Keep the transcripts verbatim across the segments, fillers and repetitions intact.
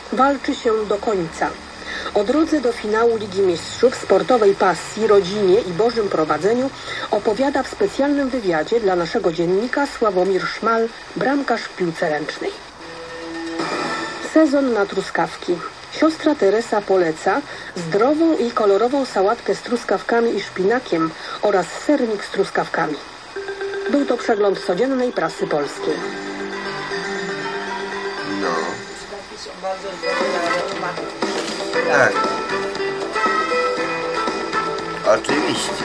walczy się do końca. O drodze do finału Ligi Mistrzów, sportowej pasji, rodzinie i Bożym prowadzeniu opowiada w specjalnym wywiadzie dla naszego dziennika Sławomir Szmal, bramkarz w piłce ręcznej. Sezon na truskawki. Siostra Teresa poleca zdrową i kolorową sałatkę z truskawkami i szpinakiem oraz sernik z truskawkami. Był to przegląd codziennej prasy polskiej. No. Tak. Oczywiście.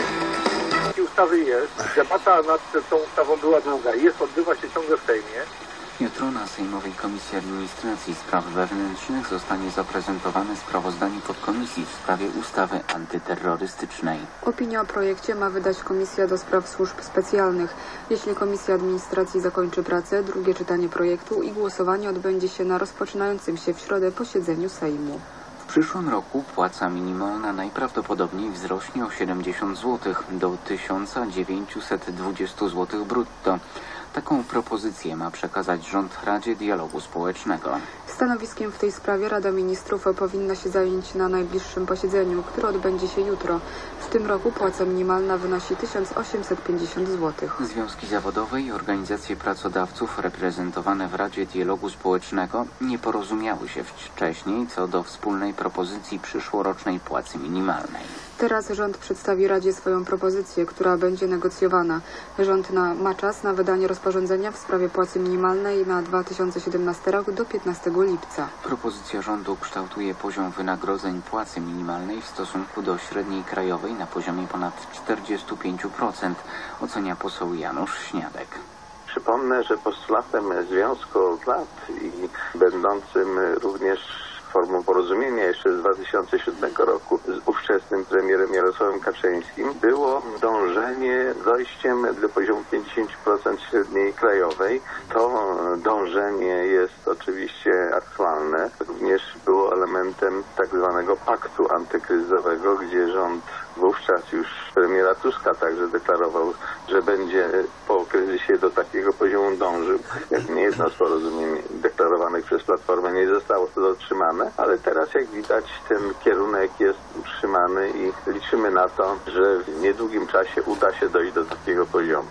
Ustawy jest. Debata nad tą ustawą była długa i jest, odbywa się ciągle w Sejmie. Jutro na Sejmowej Komisji Administracji i Spraw Wewnętrznych zostanie zaprezentowane sprawozdanie podkomisji w sprawie ustawy antyterrorystycznej. Opinię o projekcie ma wydać Komisja do Spraw Służb Specjalnych. Jeśli Komisja Administracji zakończy pracę, drugie czytanie projektu i głosowanie odbędzie się na rozpoczynającym się w środę posiedzeniu Sejmu. W przyszłym roku płaca minimalna najprawdopodobniej wzrośnie o siedemdziesiąt złotych do tysiąc dziewięćset dwadzieścia złotych brutto. Taką propozycję ma przekazać rząd Radzie Dialogu Społecznego. Stanowiskiem w tej sprawie Rada Ministrów powinna się zająć na najbliższym posiedzeniu, które odbędzie się jutro. W tym roku płaca minimalna wynosi tysiąc osiemset pięćdziesiąt złotych. Związki zawodowe i organizacje pracodawców reprezentowane w Radzie Dialogu Społecznego nie porozumiały się wcześniej co do wspólnej propozycji przyszłorocznej płacy minimalnej. Teraz rząd przedstawi Radzie swoją propozycję, która będzie negocjowana. Rząd na, ma czas na wydanie rozporządzenia w sprawie płacy minimalnej na dwa tysiące siedemnasty rok do piętnastego lipca. Propozycja rządu kształtuje poziom wynagrodzeń płacy minimalnej w stosunku do średniej krajowej na poziomie ponad czterdzieści pięć procent, ocenia poseł Janusz Śniadek. Przypomnę, że postulatem związku od lat i będącym również formą porozumienia jeszcze z dwa tysiące siódmego roku z ówczesnym premierem Jarosławem Kaczyńskim było dążenie dojściem do poziomu pięćdziesiąt procent średniej krajowej. To dążenie jest oczywiście aktualne. Również było elementem tak zwanego paktu antykryzysowego, gdzie rząd wówczas już premiera Tuska także deklarował, że będzie po kryzysie do takiego poziomu dążył. Jak niejedno z porozumień deklarowanych przez Platformę nie zostało to dotrzymane, ale teraz jak widać ten kierunek jest utrzymany i liczymy na to, że w niedługim czasie uda się dojść do takiego poziomu.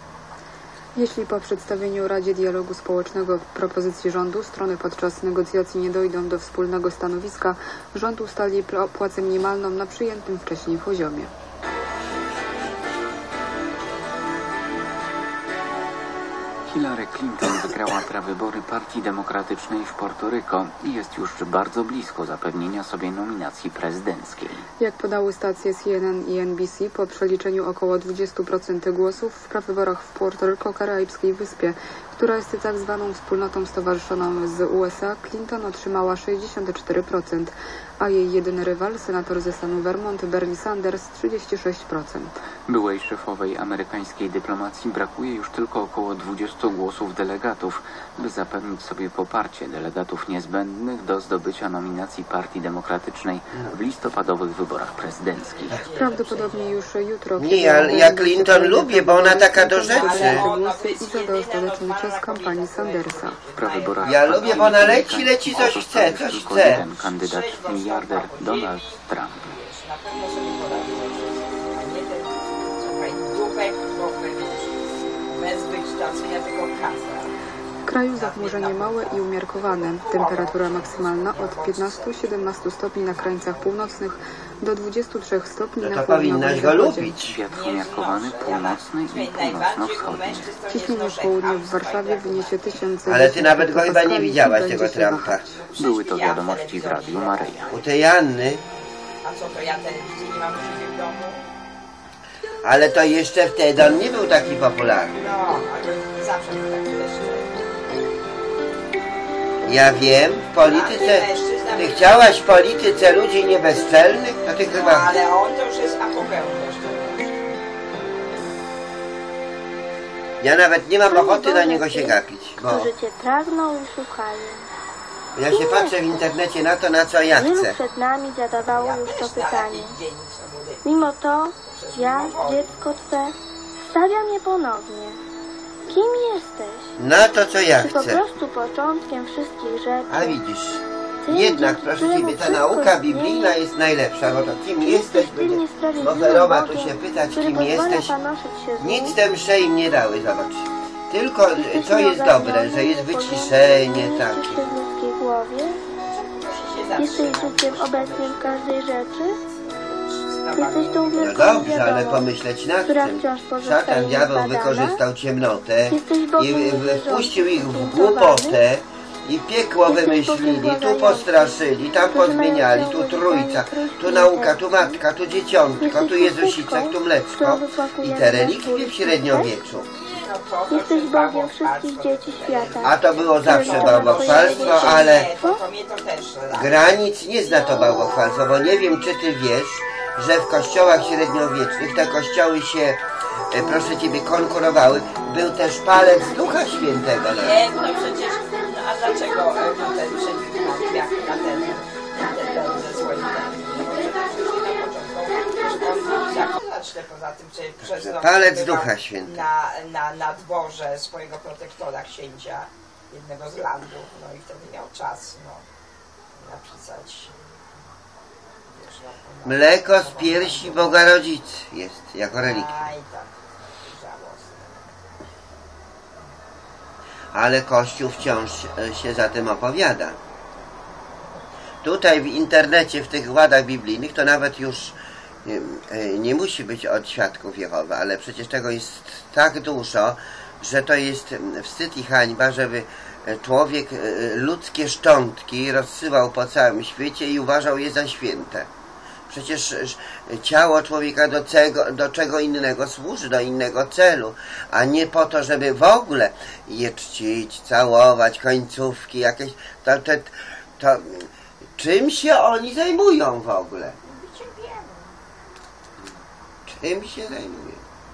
Jeśli po przedstawieniu Radzie Dialogu Społecznego propozycji rządu strony podczas negocjacji nie dojdą do wspólnego stanowiska, rząd ustali płacę minimalną na przyjętym wcześniej poziomie. Hillary Clinton wygrała prawybory Partii Demokratycznej w Porto-Rico i jest już bardzo blisko zapewnienia sobie nominacji prezydenckiej. Jak podały stacje C N N i N B C, po przeliczeniu około dwadzieścia procent głosów w prawyborach w Puerto Rico, karaibskiej wyspie, która jest tak zwaną wspólnotą stowarzyszoną z U S A, Clinton otrzymała sześćdziesiąt cztery procent, a jej jedyny rywal, senator ze stanu Vermont, Bernie Sanders, trzydzieści sześć procent. Byłej szefowej amerykańskiej dyplomacji brakuje już tylko około dwudziestu głosów delegatów, by zapewnić sobie poparcie delegatów niezbędnych do zdobycia nominacji Partii Demokratycznej w listopadowych wyborach prezydenckich. Prawdopodobnie już jutro... Nie, ja, ja Clinton lubię, bo ona taka do rzeczy. ...głosy i zada ostateczny czas kampanii Sandersa. W prawyborach Ja lubię, bo ona leci, leci, coś chce, coś tylko chce. jeden kandydat, miliarder Donald Trump. W kraju zachmurzenie małe i umiarkowane. Temperatura maksymalna od piętnastu do siedemnastu stopni na krańcach północnych do dwudziestu trzech stopni No na to południowym powinnaś go zachodzie. lubić. Wiatr umiarkowany, północny i północno-wschodni. Ciśnienie w południu w Warszawie wyniesie tysiące... Ale ty nawet go chyba nie widziałaś, tego Trumpa. Były to wiadomości w Radiu Maryja. U tej Anny. A co to ja telewizji nie mam u siebie w domu? Ale to jeszcze wtedy on nie był taki popularny. No, ale zawsze był taki jeszcze. Ja wiem, w polityce... Ty chciałaś w polityce ludzi niebezczelnych? To ty No, chyba... ale on to już jest apogeum jeszcze. Ja nawet nie mam ochoty na niego się gapić, bo Którzy cię pragną i szukają. ja się patrzę w internecie na to, na co ja Wielu chcę. przed nami zadawało Ja już też to na pytanie. jakiś dzień muszę mu Mimo to ja, dziecko Twe, stawiam je ponownie. Kim jesteś? Na to, co ja Czy po chcę. prostu początkiem wszystkich rzeczy? A widzisz, Tym, Jednak, dzięki proszę któremu Ciebie, ta wszystko nauka istnieje, biblijna jest najlepsza, bo to kim jesteś jesteś, tym będzie niesprawiedliwym Boherowa tu Bogiem, się pytać, który kim pozwala jesteś. panoszyć się z Nic nim. te msze im nie dały, zobacz. Tylko, Jesteś co jest dobre, nieogarniony, że jest niepojęty, wyciszenie nie takie. mieścisz się w ludzkiej głowie. Musi się Jesteś zatrzymać. Duchem obecnym w każdej rzeczy. Wszystko Jesteś tą No wielką dobrze, ale wiadomość, pomyśleć nad która tym. wciąż pozostaje Szatan, diabeł niezbadana. wykorzystał ciemnotę Jesteś Bogiem i niewierzącym, wpuścił ich w zbuntowany. głupotę i piekło Jesteś wymyślili, Bogiem tu błagającym, postraszyli, tam którzy pozmieniali, mają tu ciągłe trójca, zdanie tu trójki nauka, tu serca. matka, tu dzieciątko, Jesteś tu Jezusicek, chusteczką, tu mleczko którą i wypakujemy te na relikwie w twój średniowieczu. No to, to Jesteś przez Bogiem bałwochwalstwo wszystkich to dzieci tutaj świata. A to było zawsze Którego bałwochwalstwo, Twoje ale Nie, to, to mnie to też lat. granic nie zna to bałwochwalstwo, bo nie wiem, czy Ty wiesz, że w kościołach średniowiecznych te kościoły się, e, proszę Ciebie, konkurowały. Był też palec Ducha Świętego. No. Nie, no przecież, no, a dlaczego e, no, ten przewidywał jak na ten, ten, ten ze swoim tym? No bo przecież na początku zakonaczne poza tym, czy przez noc Palec bywał Ducha Świętego. Na, na, na dworze swojego protektora księcia, jednego z landów, no i wtedy miał czas, no, napisać. Wiesz, no, no, Mleko z piersi Boga Rodzicy jest jako relikwia. Aj, tak, żałosne. Ale Kościół wciąż e, się za tym opowiada. Tutaj w internecie, w tych ładach biblijnych, to nawet już nie, e, nie musi być od świadków Jehowy, ale przecież tego jest tak dużo, że to jest wstyd i hańba, żeby człowiek e, ludzkie szczątki rozsyłał po całym świecie i uważał je za święte. Przecież ciało człowieka do czego, do czego innego służy, do innego celu, a nie po to, żeby w ogóle je czcić, całować, końcówki jakieś. To, to, to czym się oni zajmują w ogóle? Czym się zajmują?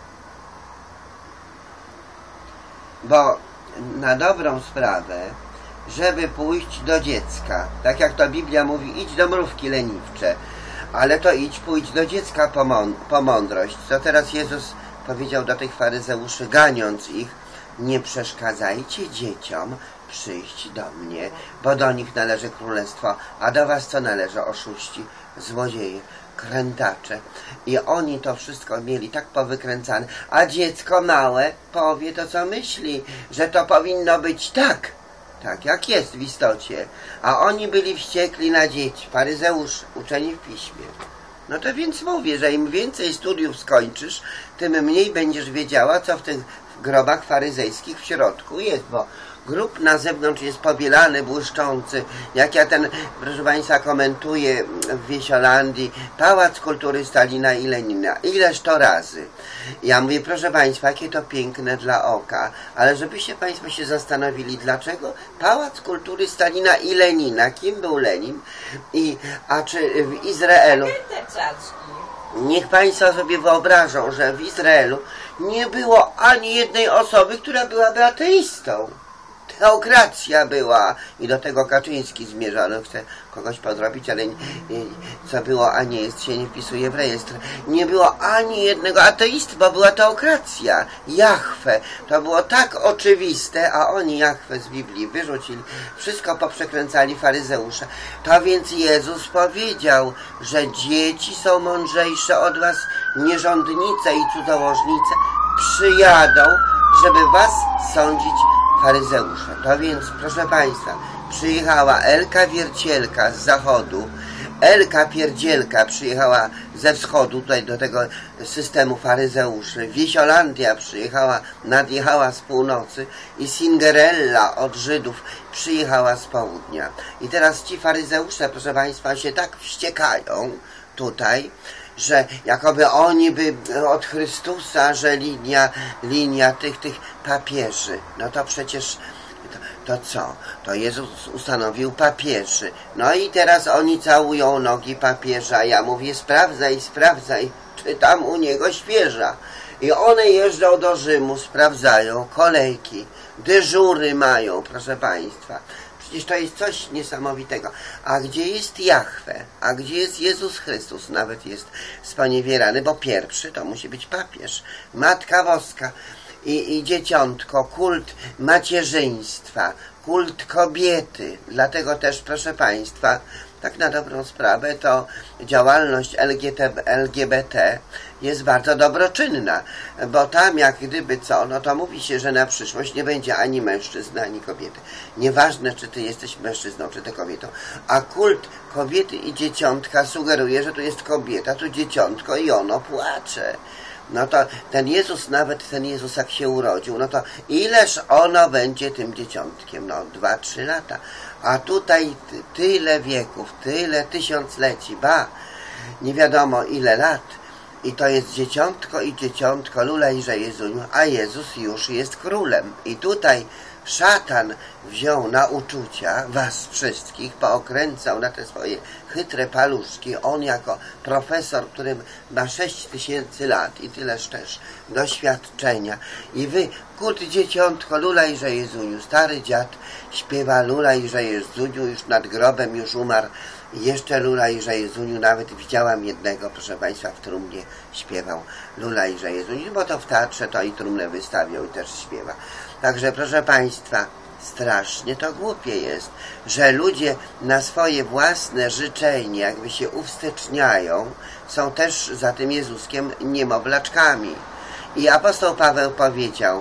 Bo na dobrą sprawę, żeby pójść do dziecka, tak jak to Biblia mówi, idź do mrówki leniwcze, ale to idź, pójdź do dziecka po, mą po mądrość. Co teraz Jezus powiedział do tych faryzeuszy, ganiąc ich, nie przeszkadzajcie dzieciom przyjść do mnie, bo do nich należy królestwo, a do was co należy? Oszuści, złodzieje, krętacze. I oni to wszystko mieli tak powykręcane, a dziecko małe powie to, co myśli, że to powinno być tak. Tak, jak jest w istocie. A oni byli wściekli na dzieci, faryzeusze, uczeni w piśmie. No to więc mówię, że im więcej studiów skończysz, tym mniej będziesz wiedziała, co w tych grobach faryzejskich w środku jest, bo grób na zewnątrz jest pobielany, błyszczący. Jak ja ten, proszę Państwa, komentuję w Wiesiolandii, Pałac Kultury Stalina i Lenina. Ileż to razy. Ja mówię, proszę Państwa, jakie to piękne dla oka, ale żebyście Państwo się zastanowili, dlaczego Pałac Kultury Stalina i Lenina, kim był Lenin, i, a czy w Izraelu, Te cacki. niech Państwo sobie wyobrażą, że w Izraelu nie było ani jednej osoby, która byłaby ateistą. Teokracja była i do tego Kaczyński zmierza, no chce kogoś podrobić, ale nie, nie, co było, a nie jest, się nie wpisuje w rejestr. Nie było ani jednego ateisty, bo była teokracja. Jahwe. To było tak oczywiste, a oni Jahwe z Biblii wyrzucili. Wszystko poprzekręcali faryzeusze. To więc Jezus powiedział, że dzieci są mądrzejsze od was, nierządnice i cudzołożnice przyjadą, żeby was sądzić faryzeusze. To więc, proszę Państwa, przyjechała Elka Wiercielka z zachodu, Elka Pierdzielka przyjechała ze wschodu, tutaj do tego systemu faryzeuszy, Wiesiolandia przyjechała, nadjechała z północy i Cinderella od Żydów przyjechała z południa. I teraz ci faryzeusze, proszę Państwa, się tak wściekają tutaj, że jakoby oni by od Chrystusa, że linia, linia tych, tych papieży. No to przecież, to, to co? To Jezus ustanowił papieży. No i teraz oni całują nogi papieża. Ja mówię, sprawdzaj, sprawdzaj, czy tam u niego świeża. I one jeżdżą do Rzymu, sprawdzają kolejki, dyżury mają, proszę Państwa. Przecież to jest coś niesamowitego. A gdzie jest Jahwe? A gdzie jest Jezus Chrystus? Nawet jest sponiewierany, bo pierwszy to musi być papież. Matka Boska. i, i dzieciątko, kult macierzyństwa, kult kobiety. Dlatego też, proszę Państwa, tak na dobrą sprawę, to działalność L G B T jest bardzo dobroczynna, bo tam jak gdyby co, no to mówi się, że na przyszłość nie będzie ani mężczyzny, ani kobiety. Nieważne, czy ty jesteś mężczyzną, czy ty kobietą. A kult kobiety i dzieciątka sugeruje, że tu jest kobieta, tu dzieciątko i ono płacze. No to ten Jezus, nawet ten Jezus jak się urodził, no to ileż ono będzie tym dzieciątkiem? No dwa, trzy lata. A tutaj tyle wieków, tyle tysiącleci, ba, nie wiadomo ile lat. I to jest dzieciątko i dzieciątko, lulejże Jezuniu, a Jezus już jest królem. I tutaj szatan wziął na uczucia was wszystkich, pookręcał na te swoje chytre paluszki. On jako profesor, który ma sześć tysięcy lat i tyleż też doświadczenia. I wy, kult dzieciątko, lulejże Jezuniu, stary dziad śpiewa lulejże Jezuniu, już nad grobem już umarł. I jeszcze lulejże Jezuniu, nawet widziałam jednego, proszę Państwa, w trumnie śpiewał lulejże Jezuniu, bo to w teatrze to i trumnę wystawią i też śpiewa. Także proszę Państwa, strasznie to głupie jest, że ludzie na swoje własne życzenie jakby się uwsteczniają, są też za tym Jezuskiem niemowlaczkami. I apostoł Paweł powiedział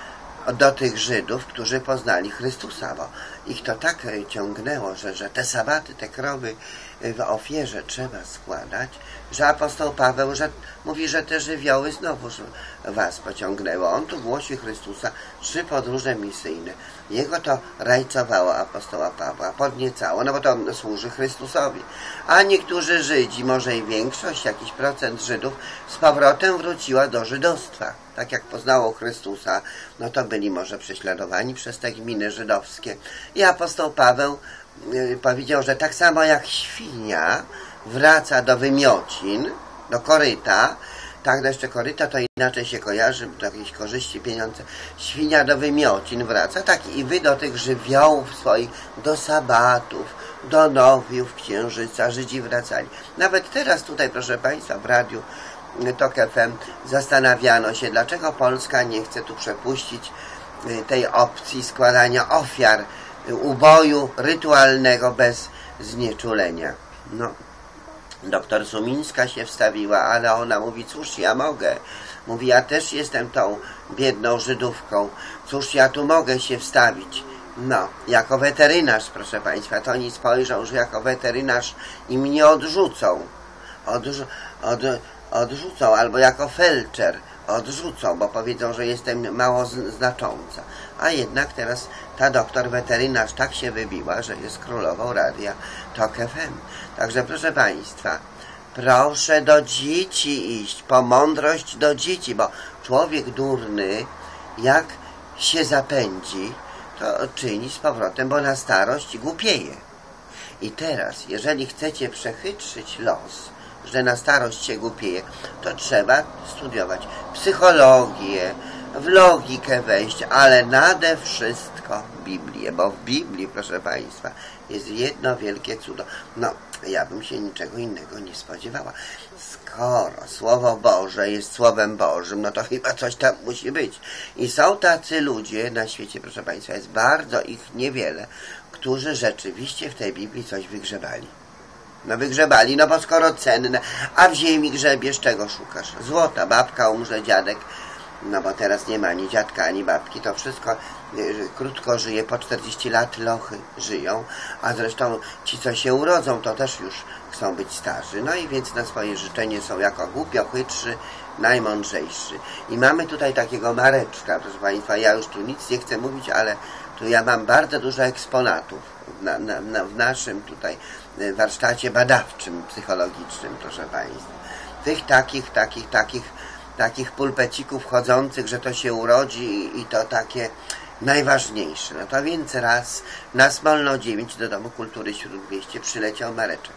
do tych Żydów, którzy poznali Chrystusa, bo ich to tak ciągnęło, że, że te sabaty, te krowy w ofierze trzeba składać, że apostoł Paweł że, mówi, że te żywioły znowu was pociągnęło. On tu głosi Chrystusa, trzy podróże misyjne. Jego to rajcowało apostoła Pawła, podniecało, no bo to służy Chrystusowi. A niektórzy Żydzi, może i większość, jakiś procent Żydów, z powrotem wróciła do żydostwa. Tak jak poznało Chrystusa, no to byli może prześladowani przez te gminy żydowskie. I apostoł Paweł yy, powiedział, że tak samo jak świnia wraca do wymiocin, do koryta, tak, no jeszcze koryta to inaczej się kojarzy, do jakiejś korzyści, pieniądze. Świnia do wymiocin wraca, tak i wy do tych żywiołów swoich, do sabatów, do nowiów, księżyca, Żydzi wracali. Nawet teraz tutaj, proszę Państwa, w radiu Tok F M zastanawiano się, dlaczego Polska nie chce tu przepuścić tej opcji składania ofiar uboju rytualnego bez znieczulenia. No, doktor Sumińska się wstawiła, ale ona mówi, cóż ja mogę. Mówi, ja też jestem tą biedną Żydówką. Cóż ja tu mogę się wstawić. No, jako weterynarz, proszę Państwa, to oni spojrzą, że jako weterynarz i mnie odrzucą. Odrzu od odrzucą, albo jako felczer odrzucą, bo powiedzą, że jestem mało znacząca. A jednak teraz ta doktor weterynarz tak się wybiła, że jest królową radia Tok F M. Także proszę Państwa, proszę do dzieci iść, po mądrość do dzieci, bo człowiek durny, jak się zapędzi, to czyni z powrotem, bo na starość głupieje. I teraz, jeżeli chcecie przechytrzyć los, że na starość się głupieje, to trzeba studiować psychologię, w logikę wejść, ale nade wszystko Biblię, bo w Biblii, proszę Państwa, jest jedno wielkie cudo. No, ja bym się niczego innego nie spodziewała. Skoro Słowo Boże jest Słowem Bożym, no to chyba coś tam musi być. I są tacy ludzie na świecie, proszę Państwa, jest bardzo ich niewiele, którzy rzeczywiście w tej Biblii coś wygrzebali. No wygrzebali, no bo skoro cenne, a w ziemi grzebiesz, czego szukasz? Złota, babka umrze, dziadek, no bo teraz nie ma ani dziadka, ani babki, to wszystko y, krótko żyje, po czterdzieści lat lochy żyją, a zresztą ci, co się urodzą, to też już chcą być starzy. No i więc na swoje życzenie są jako głupio chytrzy, najmądrzejszy. I mamy tutaj takiego Mareczka, proszę Państwa, ja już tu nic nie chcę mówić, ale tu ja mam bardzo dużo eksponatów na, na, na, w naszym tutaj warsztacie badawczym, psychologicznym, proszę Państwa. Tych takich, takich, takich, takich pulpecików chodzących, że to się urodzi i, i to takie najważniejsze. No to więc raz na Smolno dziewięć do Domu Kultury Śródmieście przyleciał Mareczek.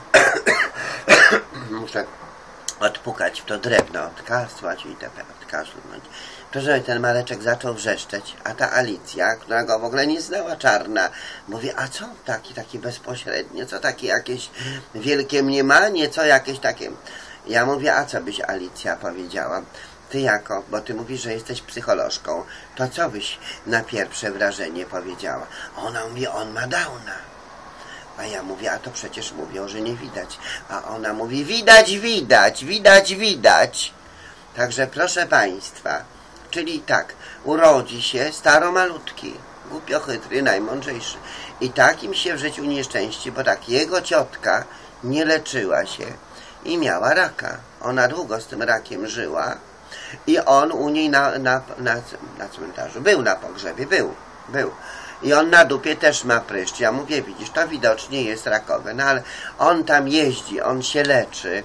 Muszę odpukać w to drewno, odkasłać i itp. odkaszlnąć. To, że ten Mareczek zaczął wrzeszczeć, a ta Alicja, która go w ogóle nie znała, czarna, mówi, a co taki, taki bezpośrednio, co takie jakieś wielkie mniemanie, co jakieś takie... Ja mówię, a co byś Alicja powiedziała? ty jako, bo ty mówisz, że jesteś psycholożką, to co byś na pierwsze wrażenie powiedziała? Ona mówi, on ma Downa. A ja mówię, a to przecież mówią, że nie widać. A ona mówi, widać, widać, widać, widać. Także proszę Państwa, czyli tak, urodzi się staromalutki, głupio-chytry, najmądrzejszy. I takim się w życiu nieszczęści, bo tak, jego ciotka nie leczyła się i miała raka. Ona długo z tym rakiem żyła i on u niej na, na, na, na cmentarzu, był na pogrzebie, był, był. I on na dupie też ma pryszcz. Ja mówię, widzisz, to widocznie jest rakowe. No ale on tam jeździ, on się leczy.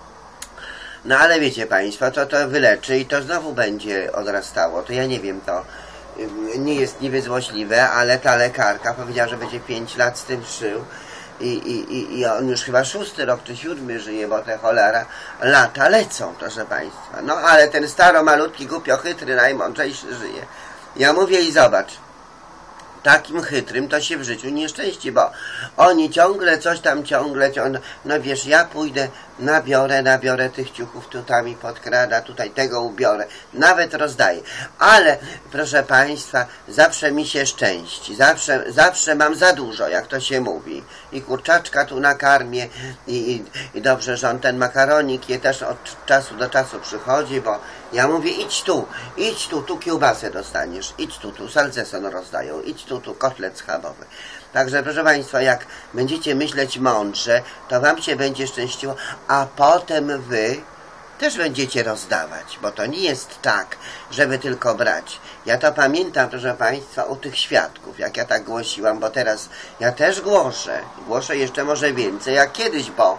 No ale wiecie Państwo, to to wyleczy i to znowu będzie odrastało. To ja nie wiem, to nie jest niby złośliwe, ale ta lekarka powiedziała, że będzie pięć lat z tym szył. I, i, I on już chyba szósty rok czy siódmy żyje, bo te cholera lata lecą, proszę Państwa. No ale ten staromalutki, głupio-chytry, najmądrzejszy żyje. Ja mówię i zobacz, takim chytrym to się w życiu nie szczęści, bo oni ciągle coś tam ciągle, ciągle, no wiesz, ja pójdę, nabiorę, nabiorę tych ciuchów, tutaj mi podkrada, tutaj tego ubiorę, nawet rozdaję. Ale, proszę Państwa, zawsze mi się szczęści, zawsze, zawsze mam za dużo, jak to się mówi. I kurczaczka tu nakarmię, i, i, i dobrze, że on ten makaronik je też od czasu do czasu przychodzi, bo ja mówię, idź tu, idź tu, tu kiełbasę dostaniesz, idź tu, tu salceson rozdają, idź tu, tu kotlet schabowy. Także proszę Państwa, jak będziecie myśleć mądrze, to Wam się będzie szczęściło, a potem Wy też będziecie rozdawać, bo to nie jest tak, żeby tylko brać. Ja to pamiętam, proszę Państwa, u tych świadków, jak ja tak głosiłam, bo teraz ja też głoszę, głoszę jeszcze może więcej jak kiedyś, bo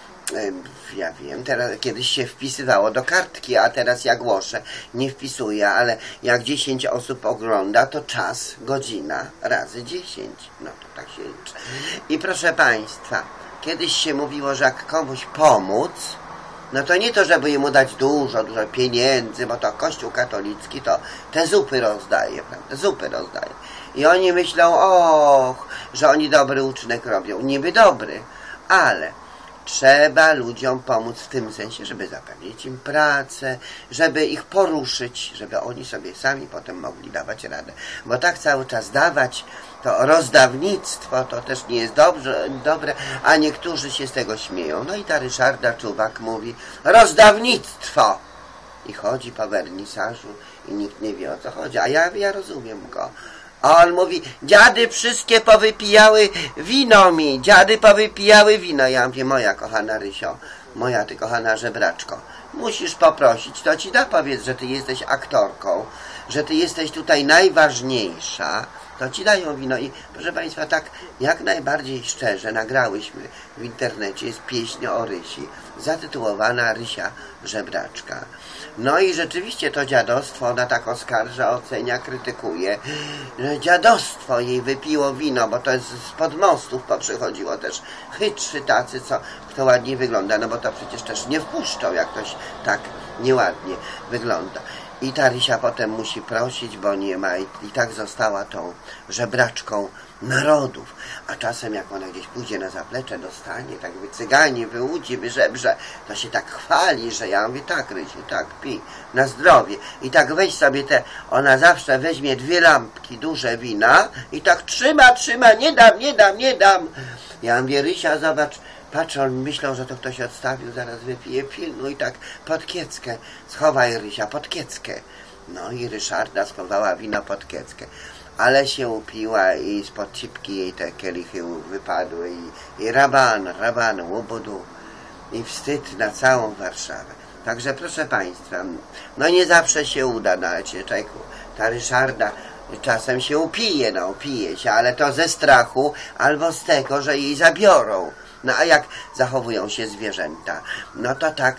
ja wiem, teraz kiedyś się wpisywało do kartki, a teraz ja głoszę, nie wpisuję, ale jak dziesięć osób ogląda, to czas, godzina razy dziesięć. No to tak się liczy. I proszę Państwa, kiedyś się mówiło, że jak komuś pomóc, no to nie to, żeby mu dać dużo, dużo pieniędzy, bo to Kościół katolicki to te zupy rozdaje, prawda? Zupy rozdaje. I oni myślą, och, że oni dobry uczynek robią. Niby dobry, ale trzeba ludziom pomóc w tym sensie, żeby zapewnić im pracę, żeby ich poruszyć, żeby oni sobie sami potem mogli dawać radę. Bo tak cały czas dawać, to rozdawnictwo to też nie jest dobrze, dobre, a niektórzy się z tego śmieją. No i ta Ryszarda Czuwak mówi, rozdawnictwo! I chodzi po wernisażu i nikt nie wie, o co chodzi, a ja, ja rozumiem go. A on mówi, dziady wszystkie powypijały wino mi, dziady powypijały wino. Ja mówię, moja kochana Rysio, moja ty kochana żebraczko, musisz poprosić, to ci da, powiedz, że ty jesteś aktorką, że ty jesteś tutaj najważniejsza, to ci dają wino. I proszę Państwa, tak jak najbardziej szczerze nagrałyśmy w internecie, jest pieśń o Rysi, zatytułowana Rysia Żebraczka. No i rzeczywiście to dziadostwo ona tak oskarża, ocenia, krytykuje, że dziadostwo jej wypiło wino, bo to jest spod mostów poprzychodziło też chytrzy tacy, co kto ładnie wygląda, no bo to przecież też nie wpuszczą, jak ktoś tak nieładnie wygląda. I ta Rysia potem musi prosić, bo nie ma, i, i tak została tą żebraczką narodów. A czasem jak ona gdzieś pójdzie na zaplecze, dostanie, tak wycyganie, wyłudzi, wyżebrze, to się tak chwali, że ja mówię, tak Rysiu, tak, pij, na zdrowie. I tak weź sobie te, ona zawsze weźmie dwie lampki, duże wina i tak trzyma, trzyma, nie dam, nie dam, nie dam. Ja mówię, Rysia, zobacz, patrz, on myślał, że to ktoś odstawił, zaraz wypije, pilnuj, i tak pod kieckę, schowaj Rysia, pod kieckę. No i Ryszarda schowała wino pod kieckę. Ale się upiła i spod cipki jej te kielichy wypadły i, i raban, raban, łobodu i wstyd na całą Warszawę. Także proszę Państwa, no nie zawsze się uda, no ale człowieku, ta Ryszarda czasem się upije, no upije się, ale to ze strachu albo z tego, że jej zabiorą. No a jak zachowują się zwierzęta? No to tak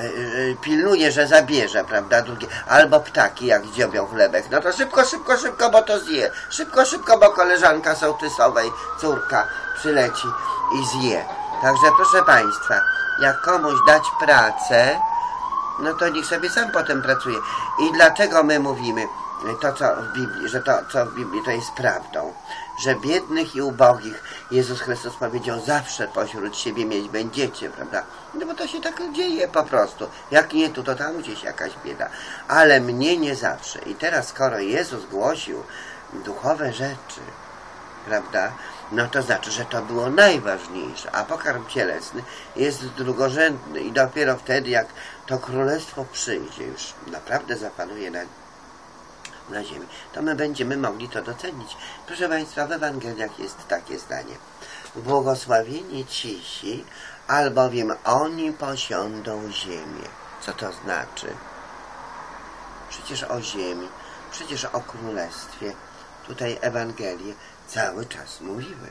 pilnuje, że zabierze, prawda, drugie, albo ptaki, jak dziobią chlebek, no to szybko, szybko, szybko, bo to zje, szybko, szybko, bo koleżanka sołtysowej, córka przyleci i zje. Także proszę Państwa, jak komuś dać pracę, no to niech sobie sam potem pracuje. I dlaczego my mówimy, to co w Biblii, że to co w Biblii to jest prawdą, że biednych i ubogich Jezus Chrystus powiedział, zawsze pośród siebie mieć będziecie, prawda? No bo to się tak dzieje po prostu. Jak nie tu, to tam gdzieś jakaś bieda. Ale mnie nie zawsze. I teraz skoro Jezus głosił duchowe rzeczy, prawda? No to znaczy, że to było najważniejsze, a pokarm cielesny jest drugorzędny i dopiero wtedy, jak to królestwo przyjdzie, już naprawdę zapanuje na, na ziemi, to my będziemy mogli to docenić. Proszę Państwa, w Ewangeliach jest takie zdanie. Błogosławieni cisi, albowiem oni posiądą ziemię. Co to znaczy? Przecież o ziemi, przecież o królestwie. Tutaj Ewangelie cały czas mówiły,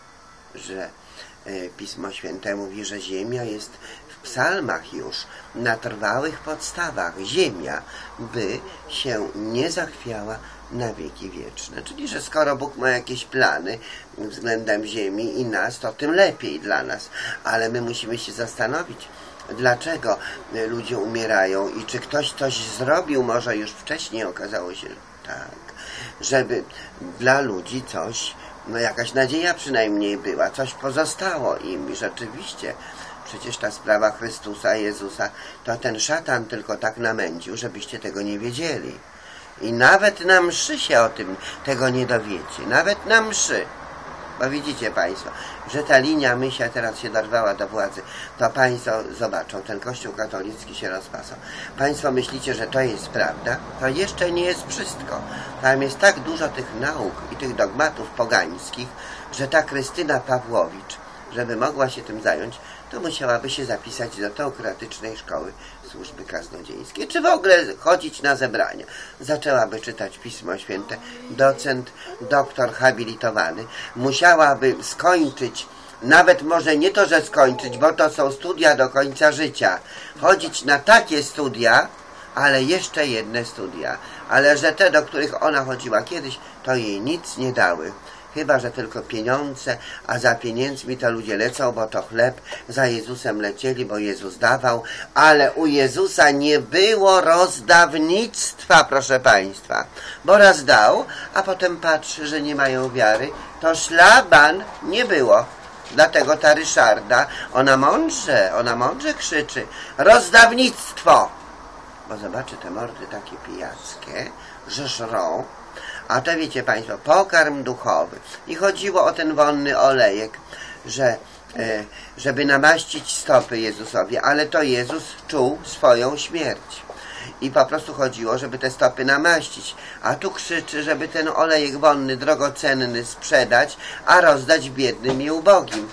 że Pismo Święte mówi, że ziemia jest w psalmach już na trwałych podstawach. Ziemia, by się nie zachwiała na wieki wieczne. Czyli, że skoro Bóg ma jakieś plany względem ziemi i nas, to tym lepiej dla nas. Ale my musimy się zastanowić, dlaczego ludzie umierają i czy ktoś coś zrobił, może już wcześniej okazało się, że tak, żeby dla ludzi coś, no jakaś nadzieja przynajmniej była, coś pozostało im i rzeczywiście, przecież ta sprawa Chrystusa, Jezusa, to ten szatan tylko tak namęcił, żebyście tego nie wiedzieli. I nawet na mszy się o tym tego nie dowiecie, nawet na mszy. Bo widzicie Państwo, że ta linia mysia teraz się dorwała do władzy, to Państwo zobaczą, ten Kościół katolicki się rozpasał. Państwo myślicie, że to jest prawda? To jeszcze nie jest wszystko. Tam jest tak dużo tych nauk i tych dogmatów pogańskich, że ta Krystyna Pawłowicz, żeby mogła się tym zająć, to musiałaby się zapisać do teokratycznej szkoły służby kaznodziejskiej, czy w ogóle chodzić na zebrania. Zaczęłaby czytać Pismo Święte, docent, doktor habilitowany, musiałaby skończyć, nawet może nie to, że skończyć, bo to są studia do końca życia, chodzić na takie studia, ale jeszcze jedne studia, ale że te, do których ona chodziła kiedyś, to jej nic nie dały. Chyba że tylko pieniądze, a za pieniędzmi to ludzie lecą, bo to chleb, za Jezusem lecieli, bo Jezus dawał, ale u Jezusa nie było rozdawnictwa, proszę Państwa, bo raz dał, a potem patrzy, że nie mają wiary, to szlaban nie było. Dlatego ta Ryszarda, ona mądrze, ona mądrze krzyczy, rozdawnictwo, bo zobaczy te mordy takie pijackie, że żrą. A to wiecie Państwo, pokarm duchowy. I chodziło o ten wonny olejek, że, e, żeby namaścić stopy Jezusowi, ale to Jezus czuł swoją śmierć. I po prostu chodziło, żeby te stopy namaścić. A tu krzyczy, żeby ten olejek wonny, drogocenny sprzedać, a rozdać biednym i ubogim.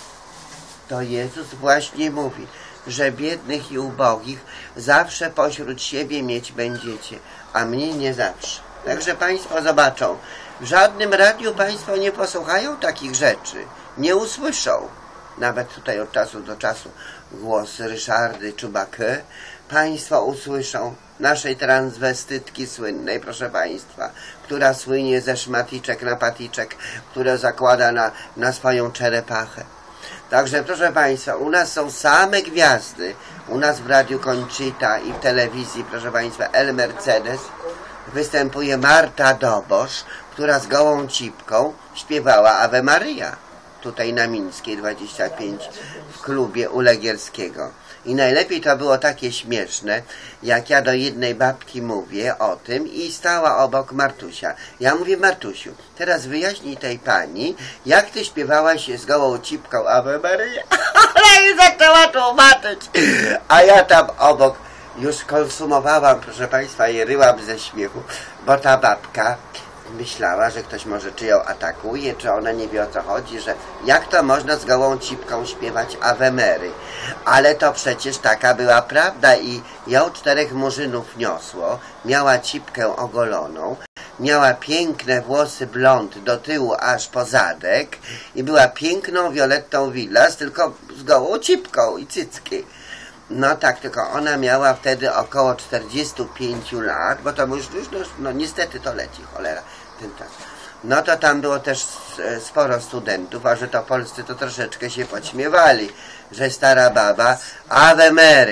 To Jezus właśnie mówi, że biednych i ubogich zawsze pośród siebie mieć będziecie, a mnie nie zawsze. Także Państwo zobaczą, w żadnym radiu Państwo nie posłuchają takich rzeczy, nie usłyszą. Nawet tutaj od czasu do czasu głos Ryszardy Czubake Państwo usłyszą, naszej transwestytki słynnej, proszę Państwa, która słynie ze szmaticzek na paticzek, które zakłada na, na swoją czerepachę. Także proszę Państwa, u nas są same gwiazdy, u nas w Radiu Conchita i w telewizji, proszę Państwa, El Mercedes, występuje Marta Dobosz, która z gołą cipką śpiewała Ave Maria, tutaj na Mińskiej dwadzieścia pięć w klubie u Legierskiego. I najlepiej to było takie śmieszne, jak ja do jednej babki mówię o tym i stała obok Martusia. Ja mówię, Martusiu, teraz wyjaśnij tej pani, jak ty śpiewałaś z gołą cipką Ave Maria. Ona i zaczęła tłumaczyć. A ja tam obok już konsumowałam, proszę Państwa, i ryłam ze śmiechu, bo ta babka myślała, że ktoś może czy ją atakuje, czy ona nie wie o co chodzi, że jak to można z gołą cipką śpiewać Ave Mary. Ale to przecież taka była prawda i ją czterech murzynów niosło, miała cipkę ogoloną, miała piękne włosy blond do tyłu aż po zadek i była piękną Violettą Villas, tylko z gołą cipką i cycki. No tak, tylko ona miała wtedy około czterdzieści pięć lat, bo to już, już no, no niestety to leci, cholera, ten czas. No to tam było też sporo studentów, a że to polscy to troszeczkę się podśmiewali, że stara baba Ave Mary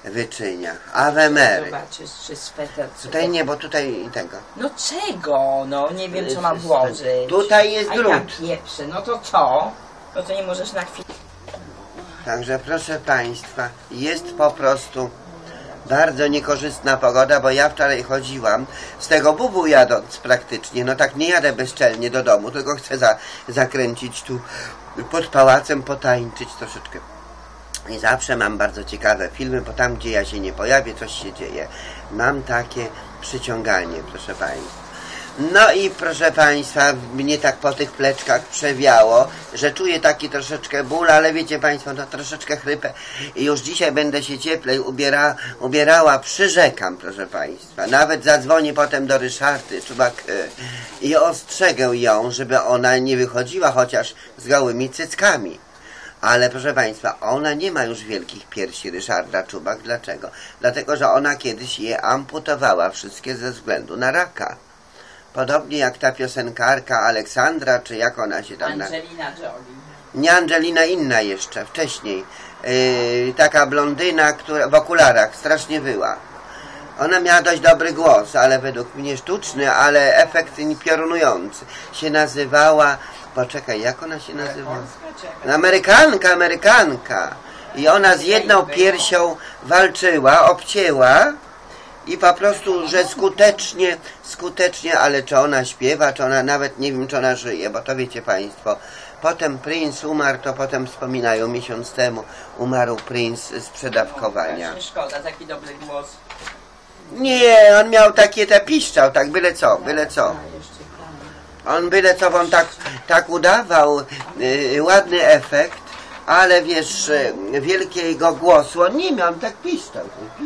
wyczynia. Ave Mary. Zobaczysz, czy sweter. Tutaj nie, bo tutaj tego. No czego? No nie wiem, co mam włożyć. Tutaj jest A drut. ja pieprzę. No to co? No to nie możesz na chwilę. Także proszę Państwa, jest po prostu bardzo niekorzystna pogoda, bo ja wczoraj chodziłam z tego bubu jadąc praktycznie, no tak nie jadę bezczelnie do domu, tylko chcę za, zakręcić tu pod pałacem, potańczyć troszeczkę. I zawsze mam bardzo ciekawe filmy, bo tam, gdzie ja się nie pojawię, coś się dzieje. Mam takie przyciąganie, proszę Państwa. No i proszę Państwa, mnie tak po tych pleczkach przewiało, że czuję taki troszeczkę ból, ale wiecie Państwo, no troszeczkę chrypę i już dzisiaj będę się cieplej ubiera, ubierała, przyrzekam, proszę Państwa. Nawet zadzwonię potem do Ryszardy Czubak i ostrzegę ją, żeby ona nie wychodziła chociaż z gołymi cyckami. Ale proszę Państwa, ona nie ma już wielkich piersi, Ryszarda Czubak. Dlaczego? Dlatego, że ona kiedyś je amputowała wszystkie ze względu na raka. Podobnie jak ta piosenkarka Aleksandra, czy jak ona się tam... Angelina Jolie. Nie Angelina, inna jeszcze, wcześniej. Yy, taka blondyna, która w okularach strasznie wyła. Ona miała dość dobry głos, ale według mnie sztuczny, ale efekt piorunujący. Się nazywała... Poczekaj, jak ona się nazywa? Amerykanka, Amerykanka. I ona z jedną piersią walczyła, obcięła i po prostu, że skutecznie, skutecznie, ale czy ona śpiewa, czy ona nawet nie wiem, czy ona żyje, bo to wiecie Państwo. Potem Prince umarł, to potem wspominają, miesiąc temu umarł Prince z przedawkowania. Szkoda, taki dobry głos. Nie, on miał takie, te piszczał, tak byle co, byle co. On byle co, on tak, tak udawał, yy, ładny efekt, ale wiesz, yy, wielkiego głosu on nie miał, on tak piszczał.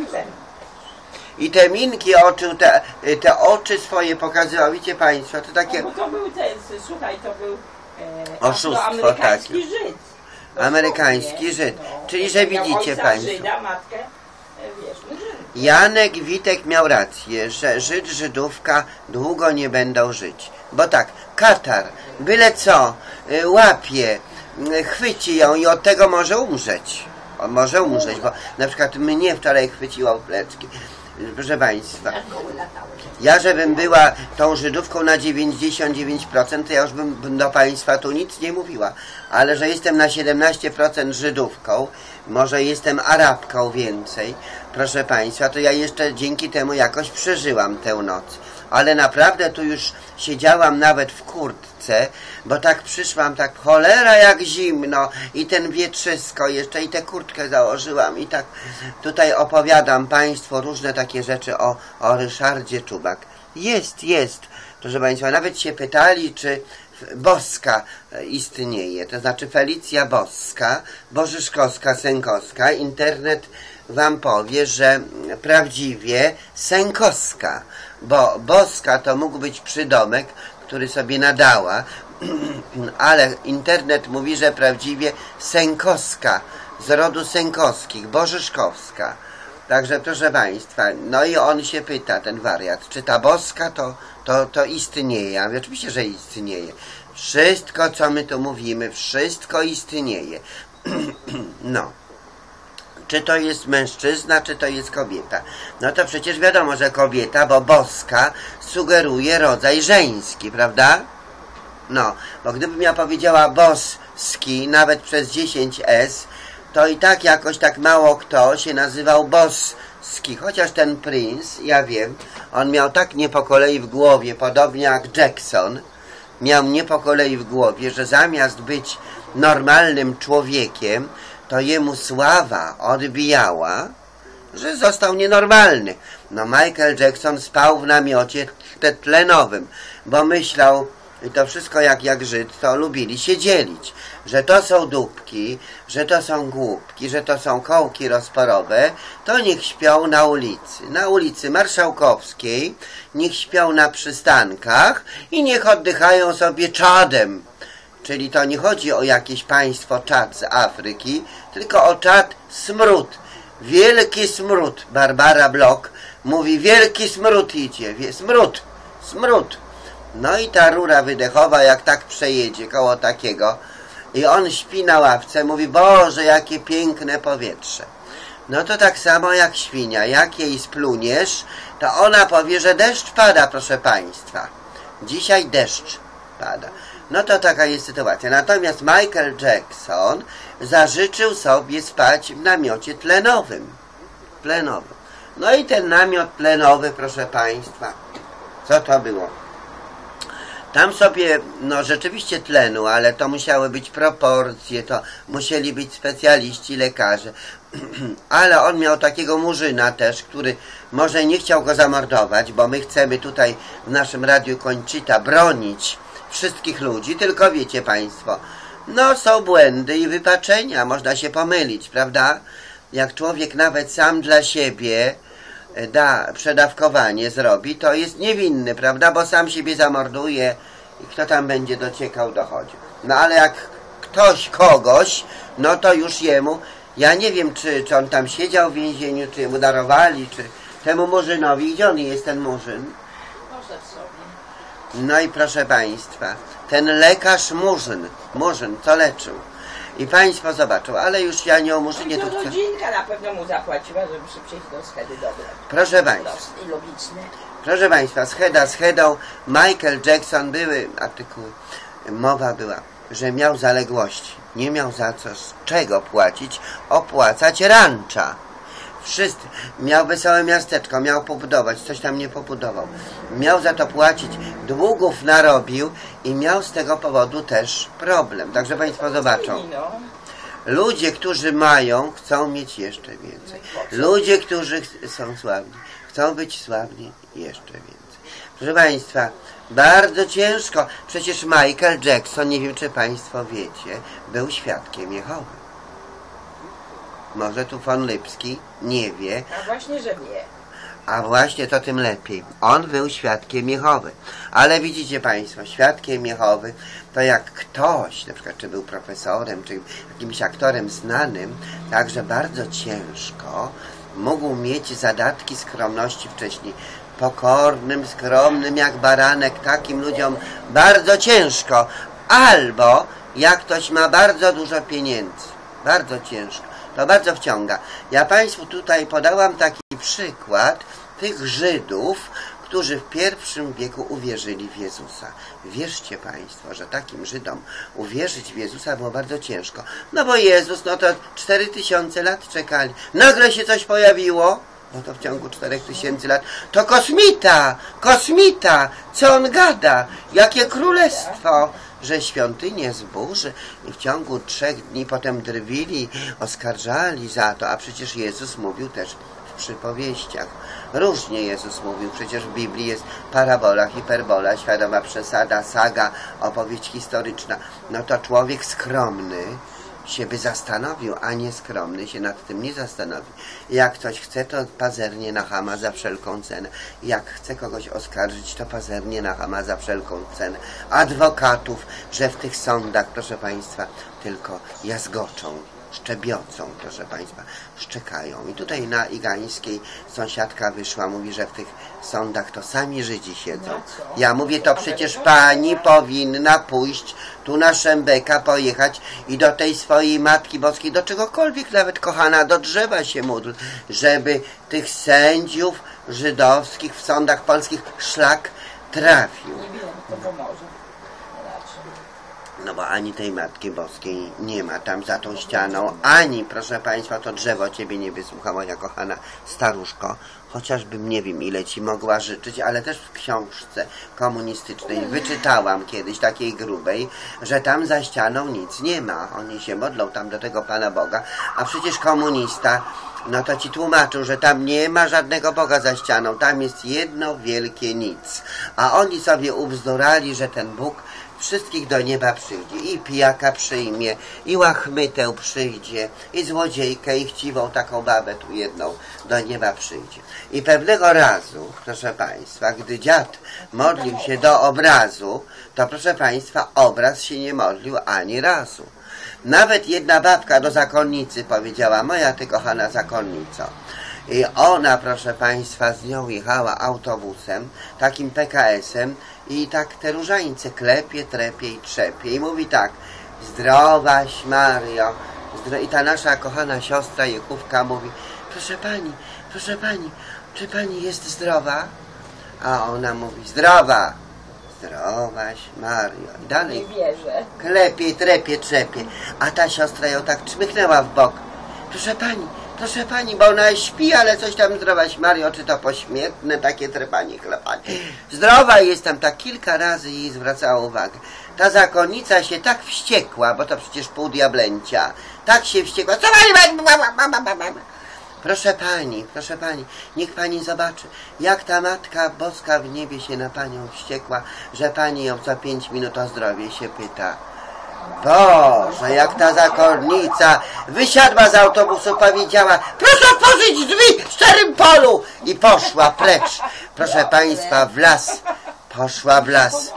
I te minki oczu, te, te oczy swoje pokazywał, widzicie Państwo, to takie... No, bo to był ten, słuchaj, to był e, oszustwo takie. Żyd. Amerykański Żyd. No, Czyli, że widzicie Państwo. Żyda, matkę, e, wiesz, no, Żyd. Janek Witek miał rację, że Żyd, Żydówka długo nie będą żyć. Bo tak, Katar, byle co, y, łapie, y, chwyci ją i od tego może umrzeć. On może umrzeć, bo na przykład mnie wczoraj chwyciło w pleczki. Proszę Państwa, ja żebym była tą Żydówką na dziewięćdziesiąt dziewięć procent, to ja już bym do Państwa tu nic nie mówiła. Ale że jestem na siedemnaście procent Żydówką, może jestem Arabką więcej, proszę Państwa, to ja jeszcze dzięki temu jakoś przeżyłam tę noc. Ale naprawdę tu już siedziałam nawet w kurtce, bo tak przyszłam, tak cholera jak zimno i ten wietrzysko jeszcze i tę kurtkę założyłam i tak tutaj opowiadam Państwu różne takie rzeczy o, o Ryszardzie Czubak. Jest, jest, proszę Państwa, nawet się pytali, czy Boska istnieje, to znaczy Felicja Boska, Bożyszkowska, Sękowska. Internet Wam powie, że prawdziwie Sękowska, bo Boska to mógł być przydomek, który sobie nadała, ale internet mówi, że prawdziwie Sękowska, z rodu Sękowskich, Bożyszkowska. Także proszę Państwa, no i on się pyta, ten wariat, czy ta Boska to, to, to istnieje? A oczywiście, że istnieje. Wszystko, co my tu mówimy, wszystko istnieje. No. Czy to jest mężczyzna, czy to jest kobieta? No to przecież wiadomo, że kobieta, bo boska sugeruje rodzaj żeński, prawda? No, bo gdybym ja powiedziała boski, nawet przez dziesięć es, to i tak jakoś tak mało kto się nazywał boski. Chociaż ten Prince, ja wiem, on miał tak nie po kolei w głowie, podobnie jak Jackson, miał nie po kolei w głowie, że zamiast być normalnym człowiekiem, to jemu sława odbijała, że został nienormalny. No Michael Jackson spał w namiocie tlenowym, bo myślał, i to wszystko jak, jak Żyd, to lubili się dzielić, że to są dupki, że to są głupki, że to są kołki rozporowe, to niech śpią na ulicy, na ulicy Marszałkowskiej, niech śpią na przystankach i niech oddychają sobie czadem. Czyli to nie chodzi o jakieś państwo Czad z Afryki, tylko o Czad smród. Wielki smród. Barbara Bloch mówi, wielki smród idzie. Smród, smród. No i ta rura wydechowa, jak tak przejedzie koło takiego i on śpi na ławce, mówi, Boże, jakie piękne powietrze. No to tak samo jak świnia, jak jej spluniesz, to ona powie, że deszcz pada, proszę Państwa. Dzisiaj deszcz pada. No to taka jest sytuacja. Natomiast Michael Jackson zażyczył sobie spać w namiocie tlenowym. Tlenowym. No i ten namiot tlenowy, proszę Państwa, co to było? Tam sobie, no rzeczywiście tlenu, ale to musiały być proporcje, to musieli być specjaliści, lekarze. Ale on miał takiego murzyna też, który może nie chciał go zamordować, bo my chcemy tutaj w naszym Radiu Kończyta bronić wszystkich ludzi, tylko wiecie Państwo, no są błędy i wypaczenia, można się pomylić, prawda? Jak człowiek nawet sam dla siebie da przedawkowanie, zrobi, to jest niewinny, prawda? Bo sam siebie zamorduje i kto tam będzie dociekał, dochodził. No ale jak ktoś kogoś, no to już jemu, ja nie wiem, czy, czy on tam siedział w więzieniu, czy mu darowali, czy temu murzynowi. Gdzie on jest, ten murzyn? No i proszę Państwa, ten lekarz murzyn, murzyn, co leczył. I Państwo zobaczą, ale już ja nie o murzynie tu chcę. Rodzinka na pewno mu zapłaciła, żeby szybciej do schedy dobrać. Proszę Państwa. I logiczne. Proszę Państwa, scheda z hedą, Michael Jackson, były artykuły, mowa była, że miał zaległości. Nie miał za co, z czego płacić, opłacać rancza. Wszyscy. Miał wesołe miasteczko, miał pobudować, coś tam nie pobudował. Miał za to płacić, długów narobił i miał z tego powodu też problem. Także Państwo zobaczą. Ludzie, którzy mają, chcą mieć jeszcze więcej. Ludzie, którzy są sławni, chcą być sławni jeszcze więcej. Proszę Państwa, bardzo ciężko. Przecież Michael Jackson, nie wiem czy Państwo wiecie, był świadkiem Jehowy. Może tu von Lipski nie wie. A właśnie, że wie. A właśnie to tym lepiej. On był świadkiem Jehowy. Ale widzicie Państwo, świadkiem Jehowy to jak ktoś, na przykład czy był profesorem, czy jakimś aktorem znanym, także bardzo ciężko mógł mieć zadatki skromności wcześniej. Pokornym, skromnym jak baranek, takim ludziom bardzo ciężko. Albo jak ktoś ma bardzo dużo pieniędzy. Bardzo ciężko. To bardzo wciąga. Ja Państwu tutaj podałam taki przykład tych Żydów, którzy w pierwszym wieku uwierzyli w Jezusa. Wierzcie Państwo, że takim Żydom uwierzyć w Jezusa było bardzo ciężko. No bo Jezus, no to cztery tysiące lat czekali. Nagle się coś pojawiło, no to w ciągu czterech tysięcy lat, to kosmita, kosmita, co on gada, jakie królestwo, że świątynię zburzy i w ciągu trzech dni potem drwili, oskarżali za to, a przecież Jezus mówił też w przypowieściach. Różnie Jezus mówił, przecież w Biblii jest parabola, hiperbola, świadoma przesada, saga, opowieść historyczna. No to człowiek skromny się by zastanowił, a nieskromny się nad tym nie zastanowi. Jak ktoś chce, to pazernie na chama za wszelką cenę. Jak chce kogoś oskarżyć, to pazernie na chama za wszelką cenę. Adwokatów, że w tych sądach, proszę Państwa, tylko jazgoczą, szczebiocą, proszę Państwa, szczekają. I tutaj na Igańskiej sąsiadka wyszła, mówi, że w tych sądach to sami Żydzi siedzą. Ja mówię, to przecież pani powinna pójść tu na Szembeka, pojechać i do tej swojej Matki Boskiej, do czegokolwiek, nawet kochana, do drzewa się módl, żeby tych sędziów żydowskich w sądach polskich szlak trafił. No bo ani tej Matki Boskiej nie ma tam za tą ścianą, ani, proszę Państwa, to drzewo Ciebie nie wysłucha, moja kochana staruszko, chociażbym nie wiem ile Ci mogła życzyć, ale też w książce komunistycznej wyczytałam kiedyś, takiej grubej, że tam za ścianą nic nie ma. Oni się modlą tam do tego Pana Boga, a przecież komunista, no to Ci tłumaczył, że tam nie ma żadnego Boga za ścianą, tam jest jedno wielkie nic. A oni sobie ubzdurali, że ten Bóg wszystkich do nieba przyjdzie. I pijaka przyjmie, i łachmytę przyjdzie, i złodziejkę, i chciwą taką babę tu jedną do nieba przyjdzie. I pewnego razu, proszę Państwa, gdy dziad modlił się do obrazu, to proszę Państwa, obraz się nie modlił ani razu. Nawet jedna babka do zakonnicy powiedziała: moja Ty kochana zakonnico. I ona, proszę Państwa, z nią jechała autobusem, takim P K S-em, i tak te różańce klepie, trepie i trzepie. I mówi tak: zdrowaś Mario. Zdro... I ta nasza kochana siostra Jechówka mówi: proszę pani, proszę pani, czy pani jest zdrowa? A ona mówi, zdrowa, zdrowaś Mario. I dalej Nie wierzę. klepie, trepie, trzepie. A ta siostra ją tak czmychnęła w bok. Proszę pani, proszę pani, bo ona śpi, ale coś tam zdrowaś Mario, czy to pośmiertne takie trepanie, klepanie. Zdrowa jestem, tak kilka razy jej zwracała uwagę. Ta zakonnica się tak wściekła, bo to przecież pół diablęcia. Tak się wściekła. Co pani? Proszę pani, proszę pani, niech pani zobaczy, jak ta Matka Boska w niebie się na panią wściekła, że pani ją co pięć minut o zdrowie się pyta. Boże, jak ta zakonnica wysiadła z autobusu, powiedziała, proszę otworzyć drzwi w szczerym polu i poszła precz. Proszę państwa, w las, poszła w las.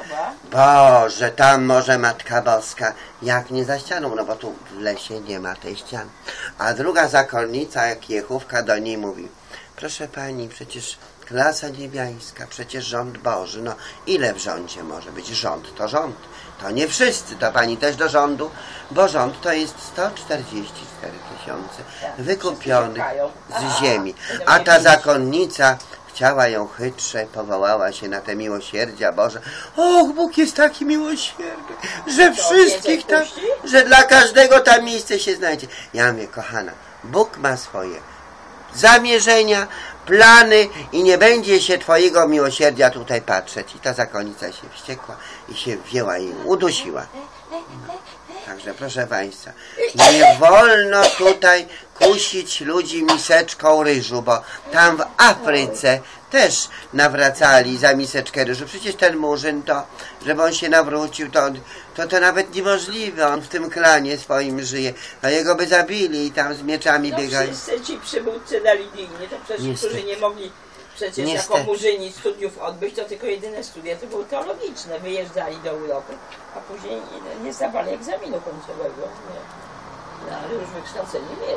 Boże, tam może Matka Boska, jak nie za ścianą, no bo tu w lesie nie ma tej ściany. A druga zakonnica, jak jechówka do niej mówi, proszę pani, przecież klasa niebiańska, przecież rząd Boży, no ile w rządzie może być? Rząd to rząd, to nie wszyscy, to pani też do rządu, bo rząd to jest sto czterdzieści cztery tysiące wykupionych z ziemi. A ta zakonnica chciała ją chytrze, powołała się na te miłosierdzia Boże. Och, Bóg jest taki miłosierny, że wszystkich tam, że dla każdego tam miejsce się znajdzie. Ja mówię, kochana, Bóg ma swoje zamierzenia, plany i nie będzie się twojego miłosierdzia tutaj patrzeć. I ta zakonnica się wściekła i się wzięła i udusiła. No. Także proszę państwa, nie wolno tutaj kusić ludzi miseczką ryżu, bo tam w Afryce też nawracali za miseczkę ryżu. Przecież ten Murzyn to, żeby on się nawrócił, to, to to nawet niemożliwe. On w tym klanie swoim żyje. A jego by zabili i tam z mieczami no, biegali. Wszyscy ci przywódcy religijni, to przecież, Niestety. którzy nie mogli przecież Niestety. jako murzyni studiów odbyć, to tylko jedyne studia to były teologiczne. Wyjeżdżali do Europy, a później nie, nie zdawali egzaminu końcowego. Nie. No, ale już wykształcenie mieli.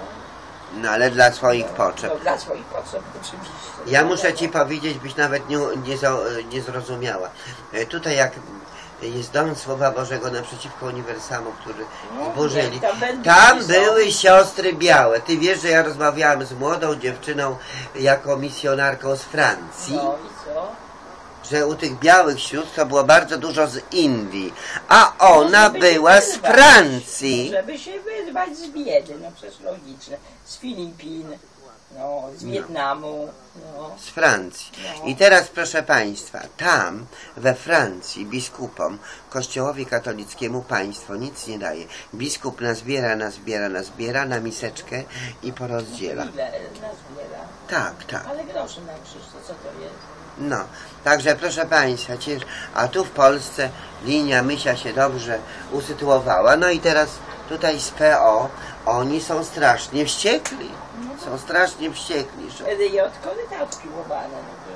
No. No ale dla swoich potrzeb. No, dla swoich potrzeb oczywiście. Ja muszę ci powiedzieć, byś nawet nie, nie, nie zrozumiała. Tutaj jak jest Dom Słowa Bożego naprzeciwko Uniwersamu, który zburzyli. Tam były siostry białe. Ty wiesz, że ja rozmawiałam z młodą dziewczyną jako misjonarką z Francji. No i co? Że u tych białych sióstr to było bardzo dużo z Indii, a ona no, była z Francji. Żeby się wyrwać z biedy, no przecież logiczne. Z Filipin, no, z Wietnamu. No. Z Francji. No. I teraz proszę państwa, tam we Francji biskupom, kościołowi katolickiemu państwo nic nie daje. Biskup nazbiera, nazbiera, nazbiera na miseczkę i porozdziela. Ile nazbiera? Tak, tak. Ale groszy na krzyż, to co to jest? No, także proszę państwa, a tu w Polsce linia Mysia się dobrze usytuowała. No i teraz tutaj z P O oni są strasznie wściekli. Są strasznie wściekli. Że... R J koryta odpiłowane. No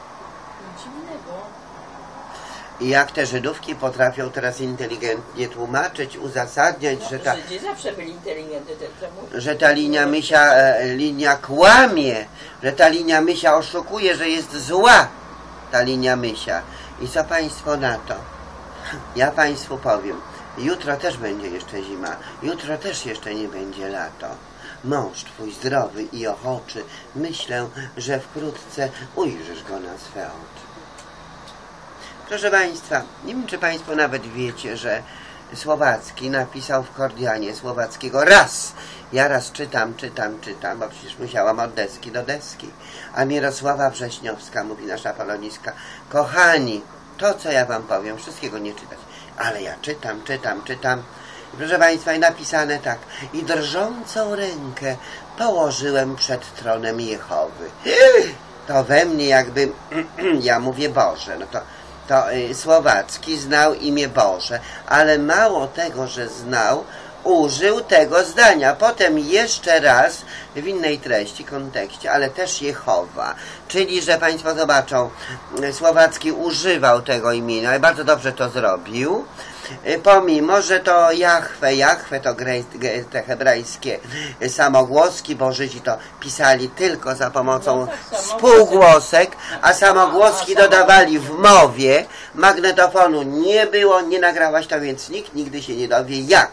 nic dziwnego. I jak te Żydówki potrafią teraz inteligentnie tłumaczyć, uzasadniać, no, że ta... Żydzi zawsze byli inteligentni. Że ta linia Mysia, e, linia kłamie, że ta linia Mysia oszukuje, że jest zła ta linia Mysia. I co państwo na to? Ja państwu powiem, jutro też będzie jeszcze zima, jutro też jeszcze nie będzie lato. Mąż twój zdrowy i ochoczy, myślę, że wkrótce ujrzysz go na swe oczy. Proszę państwa, nie wiem, czy państwo nawet wiecie, że Słowacki napisał w Kordianie Słowackiego raz. Ja raz czytam, czytam, czytam, bo przecież musiałam od deski do deski. A Mirosława Wrześniowska, mówi nasza poloniska, kochani, to co ja wam powiem, wszystkiego nie czytać, ale ja czytam, czytam, czytam. I proszę państwa, i napisane tak. I drżącą rękę położyłem przed tronem Jehowy. To we mnie jakby, ja mówię Boże, no to to y, Słowacki znał imię Boże, ale mało tego, że znał, użył tego zdania. Potem jeszcze raz w innej treści, kontekście, ale też Jehowa. Czyli, że państwo zobaczą, Słowacki używał tego imienia i bardzo dobrze to zrobił. Pomimo, że to Jahwe, Jahwe to te hebrajskie samogłoski, bo Żydzi to pisali tylko za pomocą spółgłosek, a samogłoski dodawali w mowie. Magnetofonu nie było, nie nagrałaś to, więc nikt nigdy się nie dowie, jak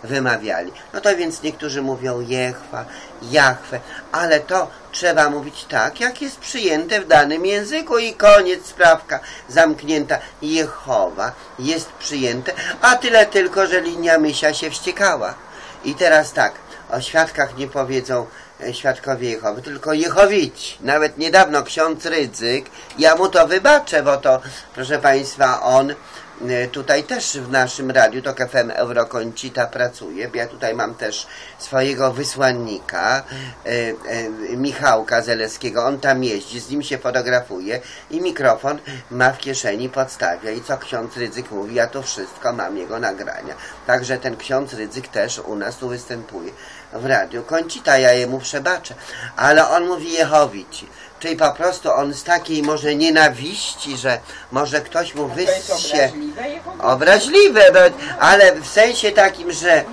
wymawiali. No to więc niektórzy mówią Jehwa, Jahwe, ale to trzeba mówić tak, jak jest przyjęte w danym języku i koniec, sprawka zamknięta. Jehowa jest przyjęte, a tyle tylko, że linia mysia się wściekała. I teraz tak, o świadkach nie powiedzą świadkowie Jehowy, tylko Jehowici. Nawet niedawno ksiądz Rydzyk, ja mu to wybaczę, bo to, proszę Państwa, on tutaj też w naszym radiu, to F M Eurokoncita pracuje. Ja tutaj mam też swojego wysłannika, e, e, Michałka Zaleskiego. On tam jeździ, z nim się fotografuje i mikrofon ma w kieszeni, podstawia. I co ksiądz Rydzyk mówi, ja to wszystko mam, jego nagrania. Także ten ksiądz Rydzyk też u nas tu występuje w radiu Koncita, ja jemu przebaczę. Ale on mówi Jehowici. Czyli po prostu on z takiej może nienawiści, że może ktoś mu wyssie... Obraźliwe, ale w sensie takim, że e,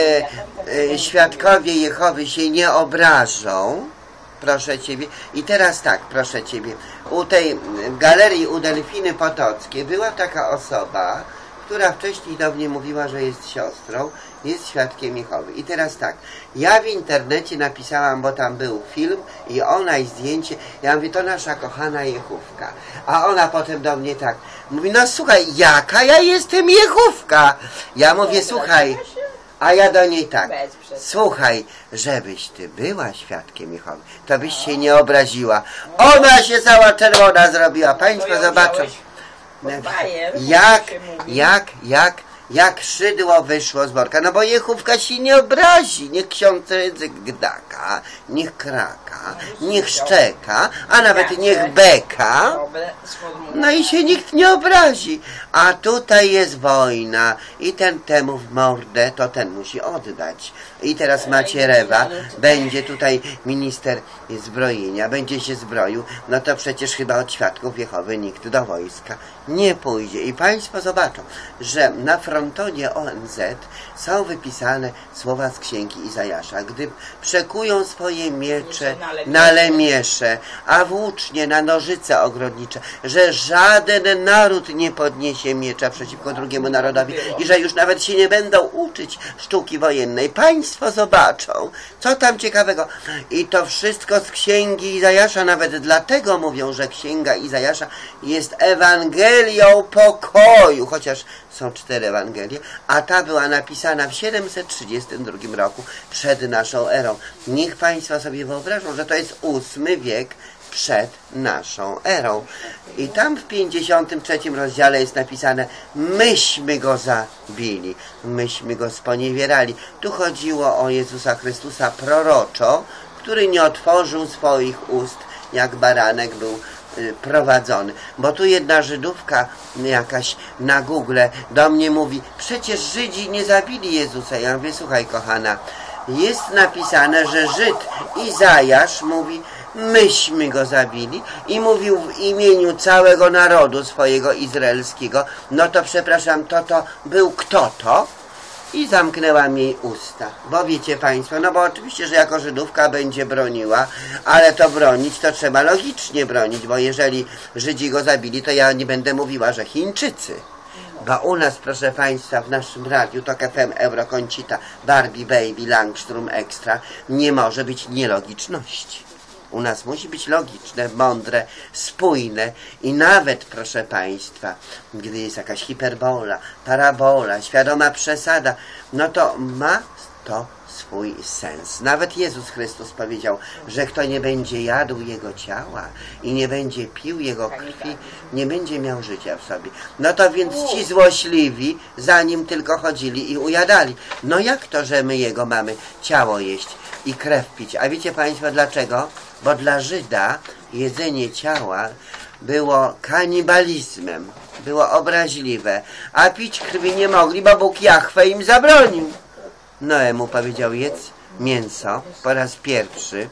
e, świadkowie Jehowy się nie obrażą, proszę Ciebie. I teraz tak, proszę Ciebie, u tej galerii u Delfiny Potockiej była taka osoba, która wcześniej do mnie mówiła, że jest siostrą, jest świadkiem Jehowy. I teraz tak, ja w internecie napisałam, bo tam był film i ona i zdjęcie, ja mówię, to nasza kochana Jehówka. A ona potem do mnie tak mówi, no słuchaj, jaka ja jestem Jehówka? Ja mówię, słuchaj, a ja do niej tak, słuchaj, żebyś ty była świadkiem Jehowy, to byś się nie obraziła. Ona się cała czerwona zrobiła, Państwo zobaczą. Jak, jak, jak, jak szydło wyszło z worka. No bo Jehówka się nie obrazi. Niech ksiądz Rydzyk gdaka, niech kraka, niech szczeka, a nawet niech beka. No i się nikt nie obrazi. A tutaj jest wojna i ten temu w mordę, to ten musi oddać. I teraz Macierewa będzie tutaj minister zbrojenia, będzie się zbroił, no to przecież chyba od świadków Jehowy nikt do wojska nie pójdzie. I Państwo zobaczą, że na frontonie O N Z są wypisane słowa z księgi Izajasza. Gdy przekują swoje miecze na lemiesze, a włócznie na nożyce ogrodnicze, że żaden naród nie podniesie miecza przeciwko drugiemu narodowi i że już nawet się nie będą uczyć sztuki wojennej. Państwo zobaczą, co tam ciekawego. I to wszystko z księgi Izajasza, nawet dlatego mówią, że księga Izajasza jest Ewangelią pokoju, chociaż są cztery Ewangelie, a ta była napisana w siedemset trzydziestym drugim roku przed naszą erą. Niech Państwo sobie wyobrażą, że to jest ósmy wiek przed naszą erą. I tam w pięćdziesiątym trzecim rozdziale jest napisane, myśmy go zabili, myśmy go sponiewierali. Tu chodziło o Jezusa Chrystusa proroczo, który nie otworzył swoich ust, jak baranek był prowadzony. Bo tu jedna Żydówka jakaś na Google do mnie mówi, przecież Żydzi nie zabili Jezusa. Ja mówię, słuchaj kochana, jest napisane, że Żyd Izajasz mówi, myśmy go zabili i mówił w imieniu całego narodu swojego izraelskiego. No to przepraszam, to to był kto to? I zamknęłam jej usta. Bo wiecie Państwo, no bo oczywiście, że jako Żydówka będzie broniła, ale to bronić to trzeba logicznie bronić, bo jeżeli Żydzi go zabili, to ja nie będę mówiła, że Chińczycy. Bo u nas, proszę Państwa, w naszym radiu, to F M Eurokoncita, Barbie, Baby, Langstrom, Extra, nie może być nielogiczności. U nas musi być logiczne, mądre, spójne i nawet, proszę Państwa, gdy jest jakaś hiperbola, parabola, świadoma przesada, no to ma to swój sens. Nawet Jezus Chrystus powiedział, że kto nie będzie jadł Jego ciała i nie będzie pił Jego krwi, nie będzie miał życia w sobie. No to więc ci złośliwi za Nim tylko chodzili i ujadali. No jak to, że my Jego mamy ciało jeść i krew pić? A wiecie Państwo dlaczego? Bo dla Żyda jedzenie ciała było kanibalizmem, było obraźliwe, a pić krwi nie mogli, bo Bóg Jahwe im zabronił. Noe mu powiedział, jedz mięso po raz pierwszy.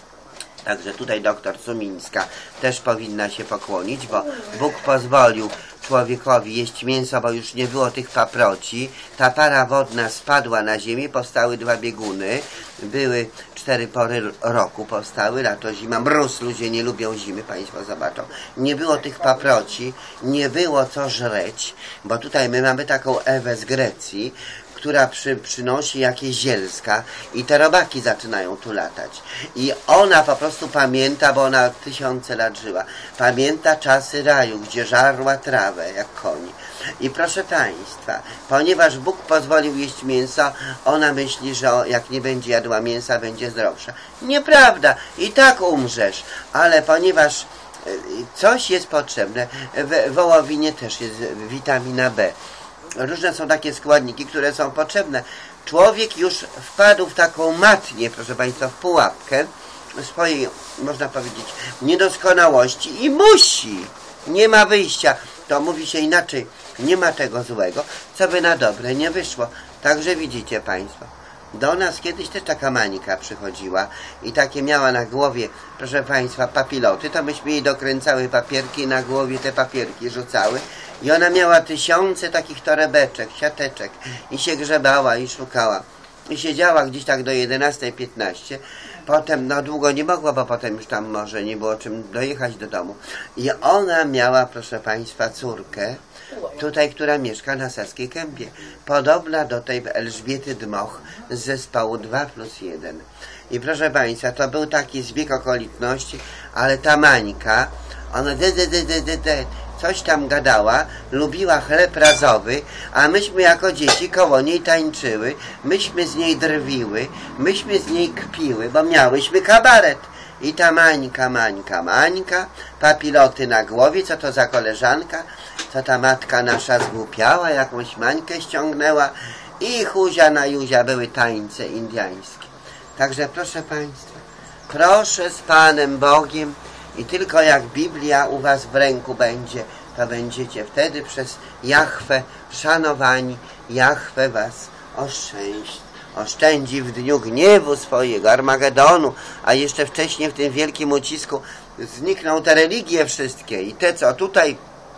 Także tutaj doktor Sumińska też powinna się pokłonić, bo Bóg pozwolił człowiekowi jeść mięso, bo już nie było tych paproci. Ta para wodna spadła na ziemię, powstały dwa bieguny, były cztery pory roku, powstały lato, zima, mróz, ludzie nie lubią zimy, Państwo zobaczą. Nie było tych paproci, nie było co żreć, bo tutaj my mamy taką Ewę z Grecji, która przy, przynosi jakieś zielska i te robaki zaczynają tu latać. I ona po prostu pamięta, bo ona tysiące lat żyła, pamięta czasy raju, gdzie żarła trawę jak koń. I proszę Państwa, ponieważ Bóg pozwolił jeść mięso, ona myśli, że jak nie będzie jadła mięsa, będzie zdrowsza. Nieprawda, i tak umrzesz, ale ponieważ coś jest potrzebne, w wołowinie też jest witamina B. Różne są takie składniki, które są potrzebne. Człowiek już wpadł w taką matnię, proszę Państwa, w pułapkę swojej, można powiedzieć, niedoskonałości i musi, nie ma wyjścia. To mówi się inaczej, nie ma tego złego, co by na dobre nie wyszło. Także widzicie Państwo, do nas kiedyś też taka Manika przychodziła i takie miała na głowie, proszę Państwa, papiloty, to myśmy jej dokręcały papierki i na głowie te papierki rzucały i ona miała tysiące takich torebeczek, siateczek i się grzebała i szukała i siedziała gdzieś tak do jedenastej piętnaście. Potem, no długo nie mogła, bo potem już tam może nie było czym dojechać do domu. I ona miała, proszę Państwa, córkę, tutaj, która mieszka na Saskiej Kępie. Podobna do tej Elżbiety Dmoch z zespołu dwa plus jeden. I proszę Państwa, to był taki zbieg okoliczności, ale ta Mańka, ona de, de, de, de, de, de, coś tam gadała, lubiła chleb razowy, a myśmy jako dzieci koło niej tańczyły, myśmy z niej drwiły, myśmy z niej kpiły, bo miałyśmy kabaret. I ta Mańka, Mańka, Mańka, papiloty na głowie, co to za koleżanka, co ta matka nasza zgłupiała, jakąś Mańkę ściągnęła i huzia na juzia były tańce indiańskie. Także proszę Państwa, proszę z Panem Bogiem i tylko jak Biblia u Was w ręku będzie, to będziecie wtedy przez Jahwe szanowani, Jahwe Was oszczęści. Oszczędzi w dniu gniewu swojego, Armagedonu, a jeszcze wcześniej w tym wielkim ucisku znikną te religie wszystkie i te, co tutaj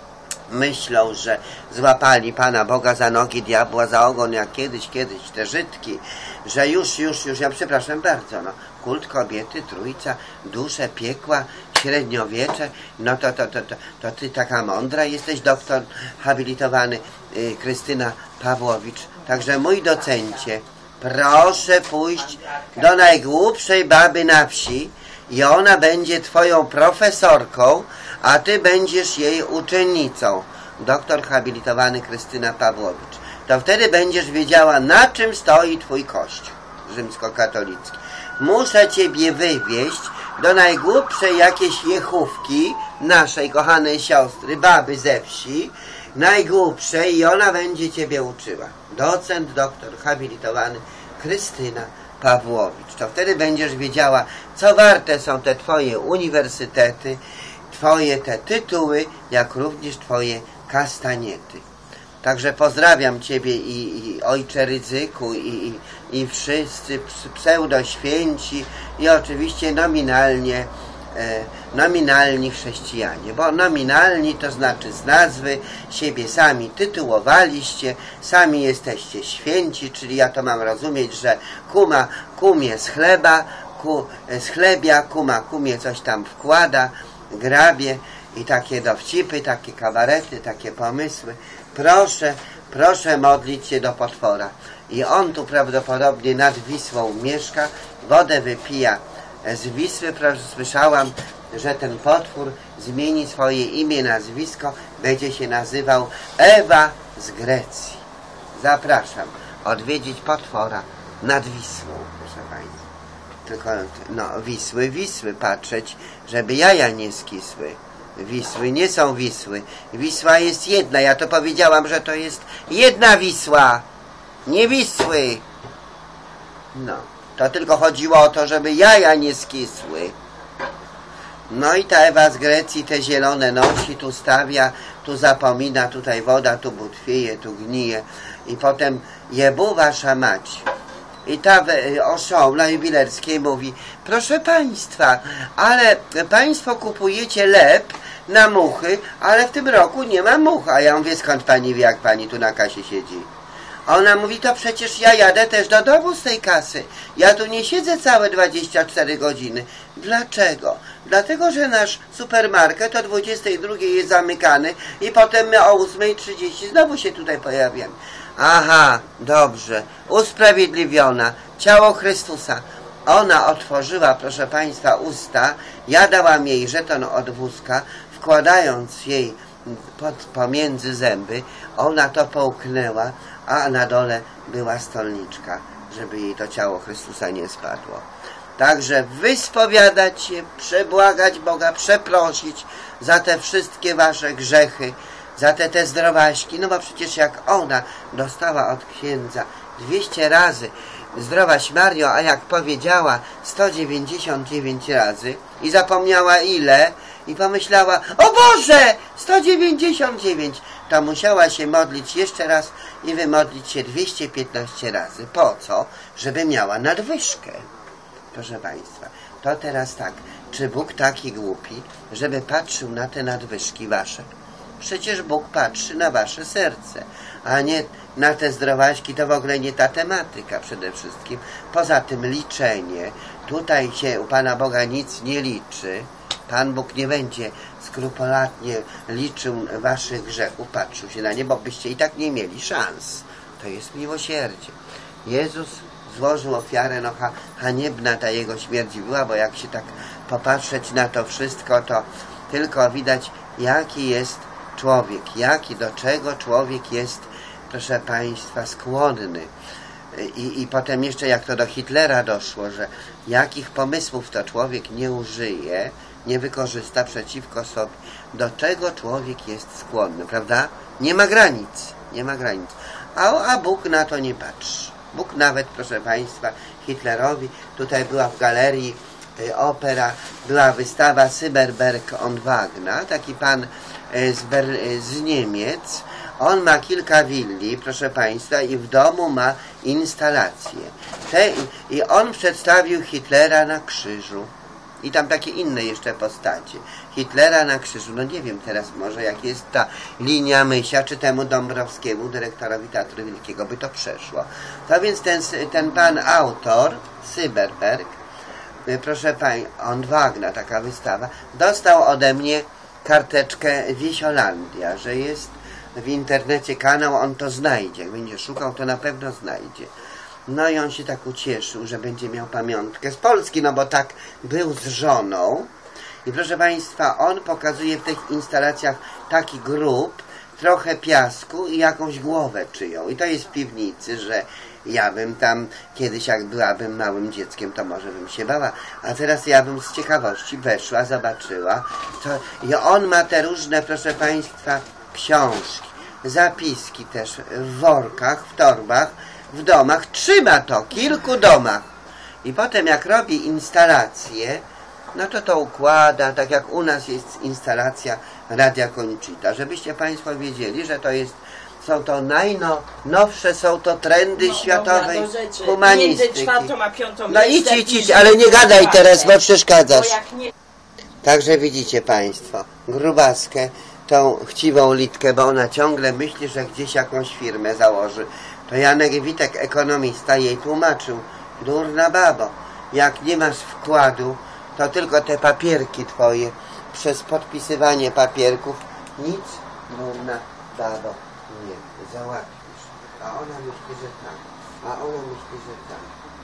myślą, że złapali Pana Boga za nogi, diabła za ogon, jak kiedyś, kiedyś te Żydki, że już, już, już, ja przepraszam bardzo, no, kult kobiety, trójca, dusze, piekła, średniowiecze, no to, to, to, to, to ty taka mądra jesteś, doktor habilitowany, yy, Krystyna Pawłowicz. Także mój docencie, proszę pójść do najgłupszej baby na wsi i ona będzie twoją profesorką, a ty będziesz jej uczennicą. Doktor habilitowany Krystyna Pawłowicz. To wtedy będziesz wiedziała, na czym stoi twój kościół rzymskokatolicki. Muszę ciebie wywieźć do najgłupszej jakiejś jechówki, naszej kochanej siostry, baby ze wsi, najgłupszej, i ona będzie ciebie uczyła. Docent, doktor habilitowany Krystyna Pawłowicz. To wtedy będziesz wiedziała, co warte są te twoje uniwersytety, twoje te tytuły, jak również twoje kastaniety. Także pozdrawiam ciebie i, i ojcze Rydzyku, i, i, i wszyscy pseudoświęci i oczywiście nominalnie e, nominalni chrześcijanie, bo nominalni to znaczy z nazwy siebie sami tytułowaliście, sami jesteście święci, czyli ja to mam rozumieć, że kuma kumie z chleba, ku, z chlebia, kuma kumie coś tam wkłada, grabie i takie dowcipy, takie kabarety, takie pomysły. Proszę, proszę modlić się do potwora. I on tu prawdopodobnie nad Wisłą mieszka, wodę wypija z Wisły. Proszę, słyszałam, że ten potwór zmieni swoje imię, nazwisko, będzie się nazywał Ewa z Grecji. Zapraszam odwiedzić potwora nad Wisłą, proszę Państwa. Tylko, no, Wisły, Wisły patrzeć, żeby jaja nie skisły. Wisły nie są Wisły. Wisła jest jedna. Ja to powiedziałam, że to jest jedna Wisła. Nie Wisły. No. To tylko chodziło o to, żeby jaja nie skisły. No i ta Ewa z Grecji te zielone nosi, tu stawia, tu zapomina, tutaj woda, tu butwieje, tu gnije. I potem jebu wasza mać. I ta oszą na Jubilerskiej mówi: proszę Państwa, ale Państwo kupujecie lep na muchy, ale w tym roku nie ma much. A ja mówię: skąd Pani wie, jak Pani tu na kasie siedzi? A ona mówi: to przecież ja jadę też do domu z tej kasy. Ja tu nie siedzę całe dwadzieścia cztery godziny. Dlaczego? Dlatego, że nasz supermarket o dwudziestej drugiej jest zamykany i potem my o ósmej trzydzieści znowu się tutaj pojawiamy. Aha, dobrze. Usprawiedliwiona. Ciało Chrystusa. Ona otworzyła, proszę Państwa, usta. Ja dałam jej żeton od wózka, wkładając jej pod, pomiędzy zęby. Ona to połknęła, a na dole była stolniczka, żeby jej to ciało Chrystusa nie spadło. Także wyspowiadać się, przebłagać Boga, przeprosić za te wszystkie wasze grzechy, za te te zdrowaśki. No bo przecież jak ona dostała od księdza dwieście razy zdrowaś Mario, a jak powiedziała sto dziewięćdziesiąt dziewięć razy i zapomniała ile i pomyślała, o Boże, sto dziewięćdziesiąt dziewięć, to musiała się modlić jeszcze raz i wymodlić się dwieście piętnaście razy. Po co? Żeby miała nadwyżkę. Proszę Państwa, to teraz tak, czy Bóg taki głupi, żeby patrzył na te nadwyżki wasze? Przecież Bóg patrzy na wasze serce, a nie na te zdrowaśki, to w ogóle nie ta tematyka przede wszystkim. Poza tym liczenie, tutaj się u Pana Boga nic nie liczy. Pan Bóg nie będzie skrupulatnie liczył waszych grzechów, patrzył się na nie, bo byście i tak nie mieli szans. To jest miłosierdzie. Jezus złożył ofiarę, no ha, haniebna ta jego śmierć była, bo jak się tak popatrzeć na to wszystko, to tylko widać, jaki jest człowiek, jaki, do czego człowiek jest, proszę Państwa, skłonny. I, I potem jeszcze jak to do Hitlera doszło, że jakich pomysłów to człowiek nie użyje, nie wykorzysta przeciwko sobie, do czego człowiek jest skłonny, prawda? Nie ma granic, nie ma granic. A, a Bóg na to nie patrzy. Bóg nawet, proszę Państwa, Hitlerowi, tutaj była w galerii y, opera, była wystawa Cyberberg und Wagner, taki pan y, z, Ber y, z Niemiec. On ma kilka willi, proszę Państwa, i w domu ma instalacje. Te, I on przedstawił Hitlera na krzyżu. I tam takie inne jeszcze postacie. Hitlera na krzyżu. No nie wiem teraz może, jak jest ta linia myśla, czy temu Dąbrowskiemu, dyrektorowi Teatru Wielkiego, by to przeszło. To więc ten, ten pan autor, Cyberberg, proszę pani, on Wagner, taka wystawa, dostał ode mnie karteczkę Wiesiolandia, że jest w internecie kanał, on to znajdzie. Jak będzie szukał, to na pewno znajdzie. No i on się tak ucieszył, że będzie miał pamiątkę z Polski, no bo tak był z żoną. I proszę Państwa, on pokazuje w tych instalacjach taki grób, trochę piasku i jakąś głowę czyją. I to jest w piwnicy, że ja bym tam kiedyś, jak byłabym małym dzieckiem, to może bym się bała. A teraz ja bym z ciekawości weszła, zobaczyła. To... I on ma te różne, proszę Państwa, książki, zapiski też w workach, w torbach, w domach, trzyma to, kilku domach. I potem jak robi instalację, no to to układa, tak jak u nas jest instalacja Radia Conchita. Żebyście Państwo wiedzieli, że to jest, są to najnowsze, są to trendy no, światowej no, humanistyki. Między czwartą a piątą no idź, idź, idź, ale nie gadaj teraz, bo przeszkadzasz. Bo nie... Także widzicie Państwo, grubaskę, tą chciwą Litkę, bo ona ciągle myśli, że gdzieś jakąś firmę założy. To Janek Witek, ekonomista, jej tłumaczył. Durna babo, jak nie masz wkładu, to tylko te papierki twoje, przez podpisywanie papierków, nic, durna babo, nie załatwisz. A ona myśli, że tak. A ona myśli, że tak.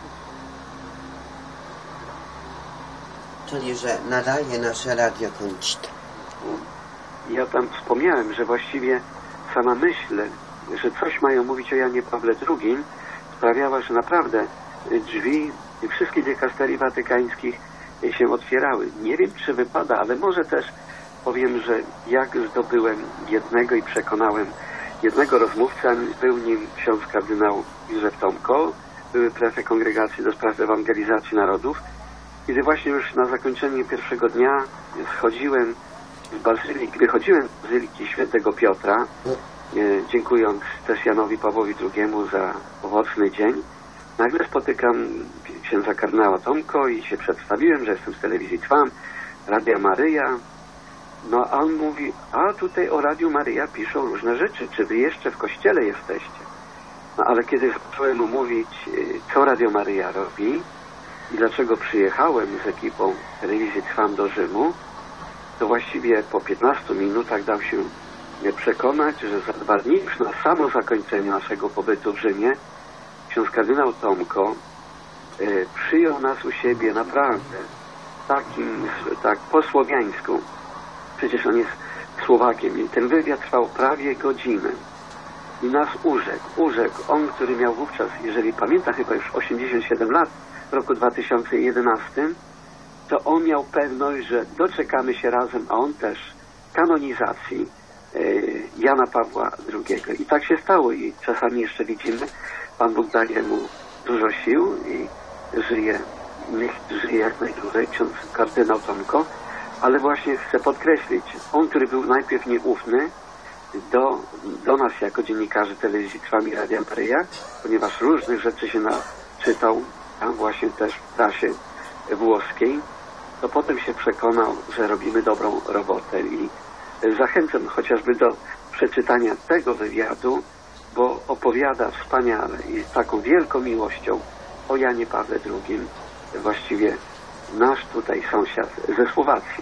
Czyli, że nadaje nasze Radio Conchita. Ja tam wspomniałem, że właściwie sama myśl, że coś mają mówić o Janie Pawle drugim, sprawiała, że naprawdę drzwi wszystkich dykasterii watykańskich się otwierały. Nie wiem, czy wypada, ale może też powiem, że jak zdobyłem jednego i przekonałem jednego rozmówcę, był nim ksiądz kardynał Józef Tomko, były prefekt Kongregacji do Spraw Ewangelizacji Narodów. Kiedy właśnie już na zakończenie pierwszego dnia schodziłem z bazyliki, wychodziłem z bazyliki świętego Piotra, dziękując też Janowi Pawłowi drugiemu za owocny dzień, nagle spotykam księdza kardynała Tomko i się przedstawiłem, że jestem z telewizji Trwam, Radia Maryja. No a on mówi, a tutaj o Radiu Maryja piszą różne rzeczy, czy wy jeszcze w kościele jesteście? No ale kiedy zacząłem mu mówić, co Radio Maryja robi i dlaczego przyjechałem z ekipą telewizji Trwam do Rzymu, to właściwie po piętnastu minutach dał się przekonać, że za dwa dni już na samo zakończenie naszego pobytu w Rzymie ksiądz kardynał Tomko y, przyjął nas u siebie naprawdę takim, tak po słowiańsku. Przecież on jest Słowakiem i ten wywiad trwał prawie godzinę. I nas urzekł, urzekł. On, który miał wówczas, jeżeli pamiętam, chyba już osiemdziesiąt siedem lat, w roku dwa tysiące jedenastym, to on miał pewność, że doczekamy się razem, a on też, kanonizacji y, Jana Pawła drugiego. I tak się stało i czasami jeszcze widzimy, Pan Bóg daje mu dużo sił i żyje, niech żyje jak najdłużej, ksiądz kardynał Tomko, ale właśnie chcę podkreślić, on, który był najpierw nieufny do, do nas jako dziennikarzy telewizji Trwam i Radia Maryja, ponieważ różnych rzeczy się naczytał, tam właśnie też w prasie włoskiej, to potem się przekonał, że robimy dobrą robotę i zachęcam chociażby do przeczytania tego wywiadu, bo opowiada wspaniale i z taką wielką miłością o Janie Pawle drugim, właściwie nasz tutaj sąsiad ze Słowacji.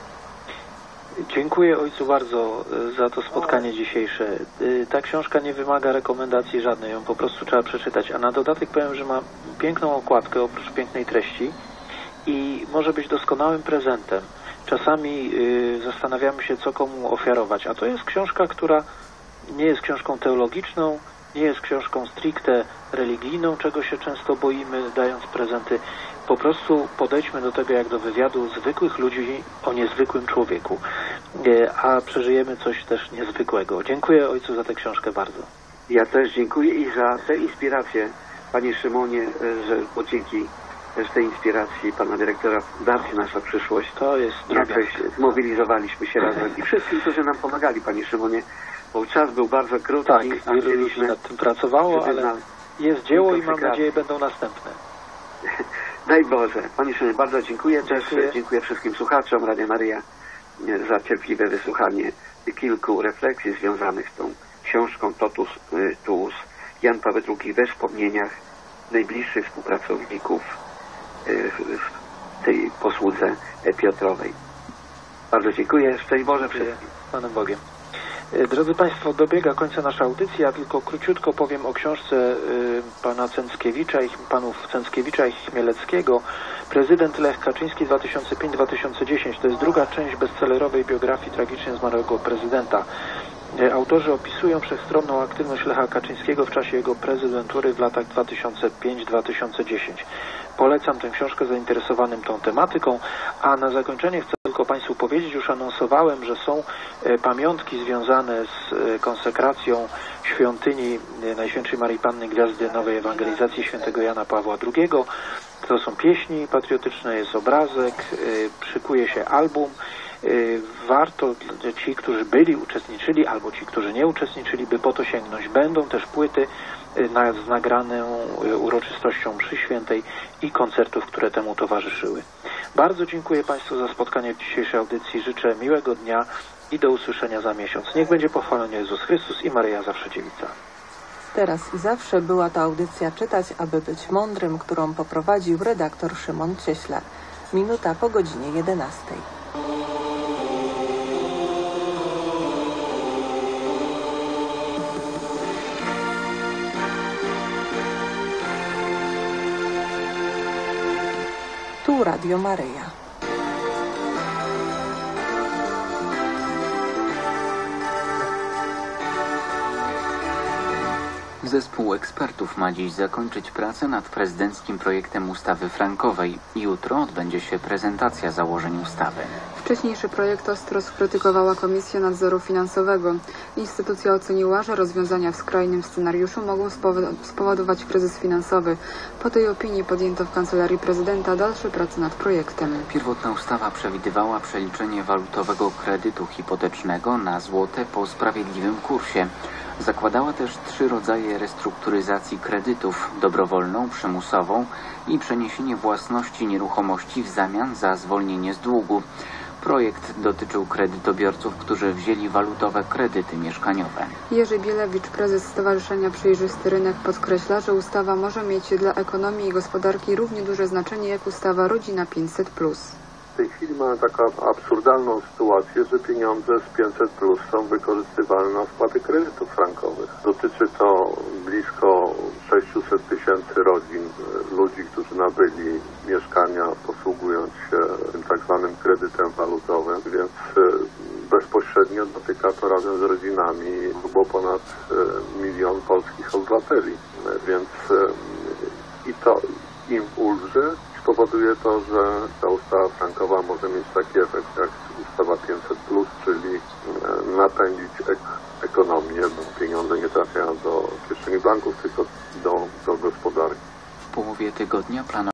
Dziękuję ojcu bardzo za to spotkanie dzisiejsze. Ta książka nie wymaga rekomendacji żadnej, ją po prostu trzeba przeczytać. A na dodatek powiem, że ma piękną okładkę oprócz pięknej treści i może być doskonałym prezentem. Czasami y, zastanawiamy się, co komu ofiarować, a to jest książka, która nie jest książką teologiczną, nie jest książką stricte religijną, czego się często boimy, dając prezenty. Po prostu podejdźmy do tego jak do wywiadu zwykłych ludzi o niezwykłym człowieku, a przeżyjemy coś też niezwykłego. Dziękuję ojcu za tę książkę bardzo. Ja też dziękuję i za tę inspirację, panie Szymonie, że bo dzięki też tej inspiracji pana dyrektora da się nasza przyszłość. To jest jakoś zmobilizowaliśmy się razem i wszystkim, którzy nam pomagali, panie Szymonie, bo czas był bardzo krótki. Tak, a wielu ludzi nad tym pracowało, ale nam jest dzieło i mam nadzieję będą następne. Daj Boże. Panie Szymonie, bardzo dziękuję. Dziękuję. Też dziękuję wszystkim słuchaczom Radia Maryja za cierpliwe wysłuchanie kilku refleksji związanych z tą książką Totus Tuus. Jan Paweł drugi we wspomnieniach najbliższych współpracowników w tej posłudze Piotrowej. Bardzo dziękuję. Szczęść Boże wszystkim. Z Panem Bogiem. Drodzy Państwo, dobiega końca nasza audycja. Tylko króciutko powiem o książce y, pana Cęckiewicza i panów Cęckiewicza i Chmieleckiego. Prezydent Lech Kaczyński dwa tysiące piąty do dwa tysiące dziesiątego. To jest druga część bestsellerowej biografii tragicznie zmarłego prezydenta. Autorzy opisują wszechstronną aktywność Lecha Kaczyńskiego w czasie jego prezydentury w latach dwa tysiące piąty do dwa tysiące dziesiątego. Polecam tę książkę zainteresowanym tą tematyką, a na zakończenie chcę tylko Państwu powiedzieć, już anonsowałem, że są pamiątki związane z konsekracją świątyni Najświętszej Maryi Panny Gwiazdy Nowej Ewangelizacji świętego Jana Pawła drugiego. To są pieśni patriotyczne, jest obrazek, szykuje się album. Warto ci, którzy byli, uczestniczyli, albo ci, którzy nie uczestniczyli, by po to sięgnąć. Będą też płyty z nagraną uroczystością mszy świętej i koncertów, które temu towarzyszyły. Bardzo dziękuję Państwu za spotkanie w dzisiejszej audycji. Życzę miłego dnia i do usłyszenia za miesiąc. Niech będzie pochwalony Jezus Chrystus i Maryja Zawsze Dziewica. Teraz i zawsze była to audycja Czytać, aby być mądrym, którą poprowadził redaktor Szymon Cieślar. Minuta po godzinie jedenastej. Tu Radio Maryja. Zespół ekspertów ma dziś zakończyć pracę nad prezydenckim projektem ustawy frankowej. Jutro odbędzie się prezentacja założeń ustawy. Wcześniejszy projekt ostro skrytykowała Komisja Nadzoru Finansowego. Instytucja oceniła, że rozwiązania w skrajnym scenariuszu mogą spowodować kryzys finansowy. Po tej opinii podjęto w Kancelarii Prezydenta dalsze prace nad projektem. Pierwotna ustawa przewidywała przeliczenie walutowego kredytu hipotecznego na złote po sprawiedliwym kursie. Zakładała też trzy rodzaje restrukturyzacji kredytów: dobrowolną, przymusową i przeniesienie własności nieruchomości w zamian za zwolnienie z długu. Projekt dotyczył kredytobiorców, którzy wzięli walutowe kredyty mieszkaniowe. Jerzy Bielewicz, prezes Stowarzyszenia Przejrzysty Rynek, podkreśla, że ustawa może mieć dla ekonomii i gospodarki równie duże znaczenie jak ustawa Rodzina pięćset plus. W tej chwili mamy taką absurdalną sytuację, że pieniądze z pięćset plus są wykorzystywane na spłatę kredytów frankowych. Dotyczy to blisko sześciuset tysięcy rodzin, ludzi, którzy nabyli mieszkania posługując się tym tak zwanym kredytem walutowym, więc bezpośrednio dotyka to razem z rodzinami chyba ponad milion polskich obywateli, więc i to im ulży. Powoduje to, że ta ustawa frankowa może mieć taki efekt jak ustawa pięćset plus, czyli napędzić ek ekonomię, bo pieniądze nie trafiają do kieszeni banków, tylko do, do gospodarki. W połowie tygodnia planowane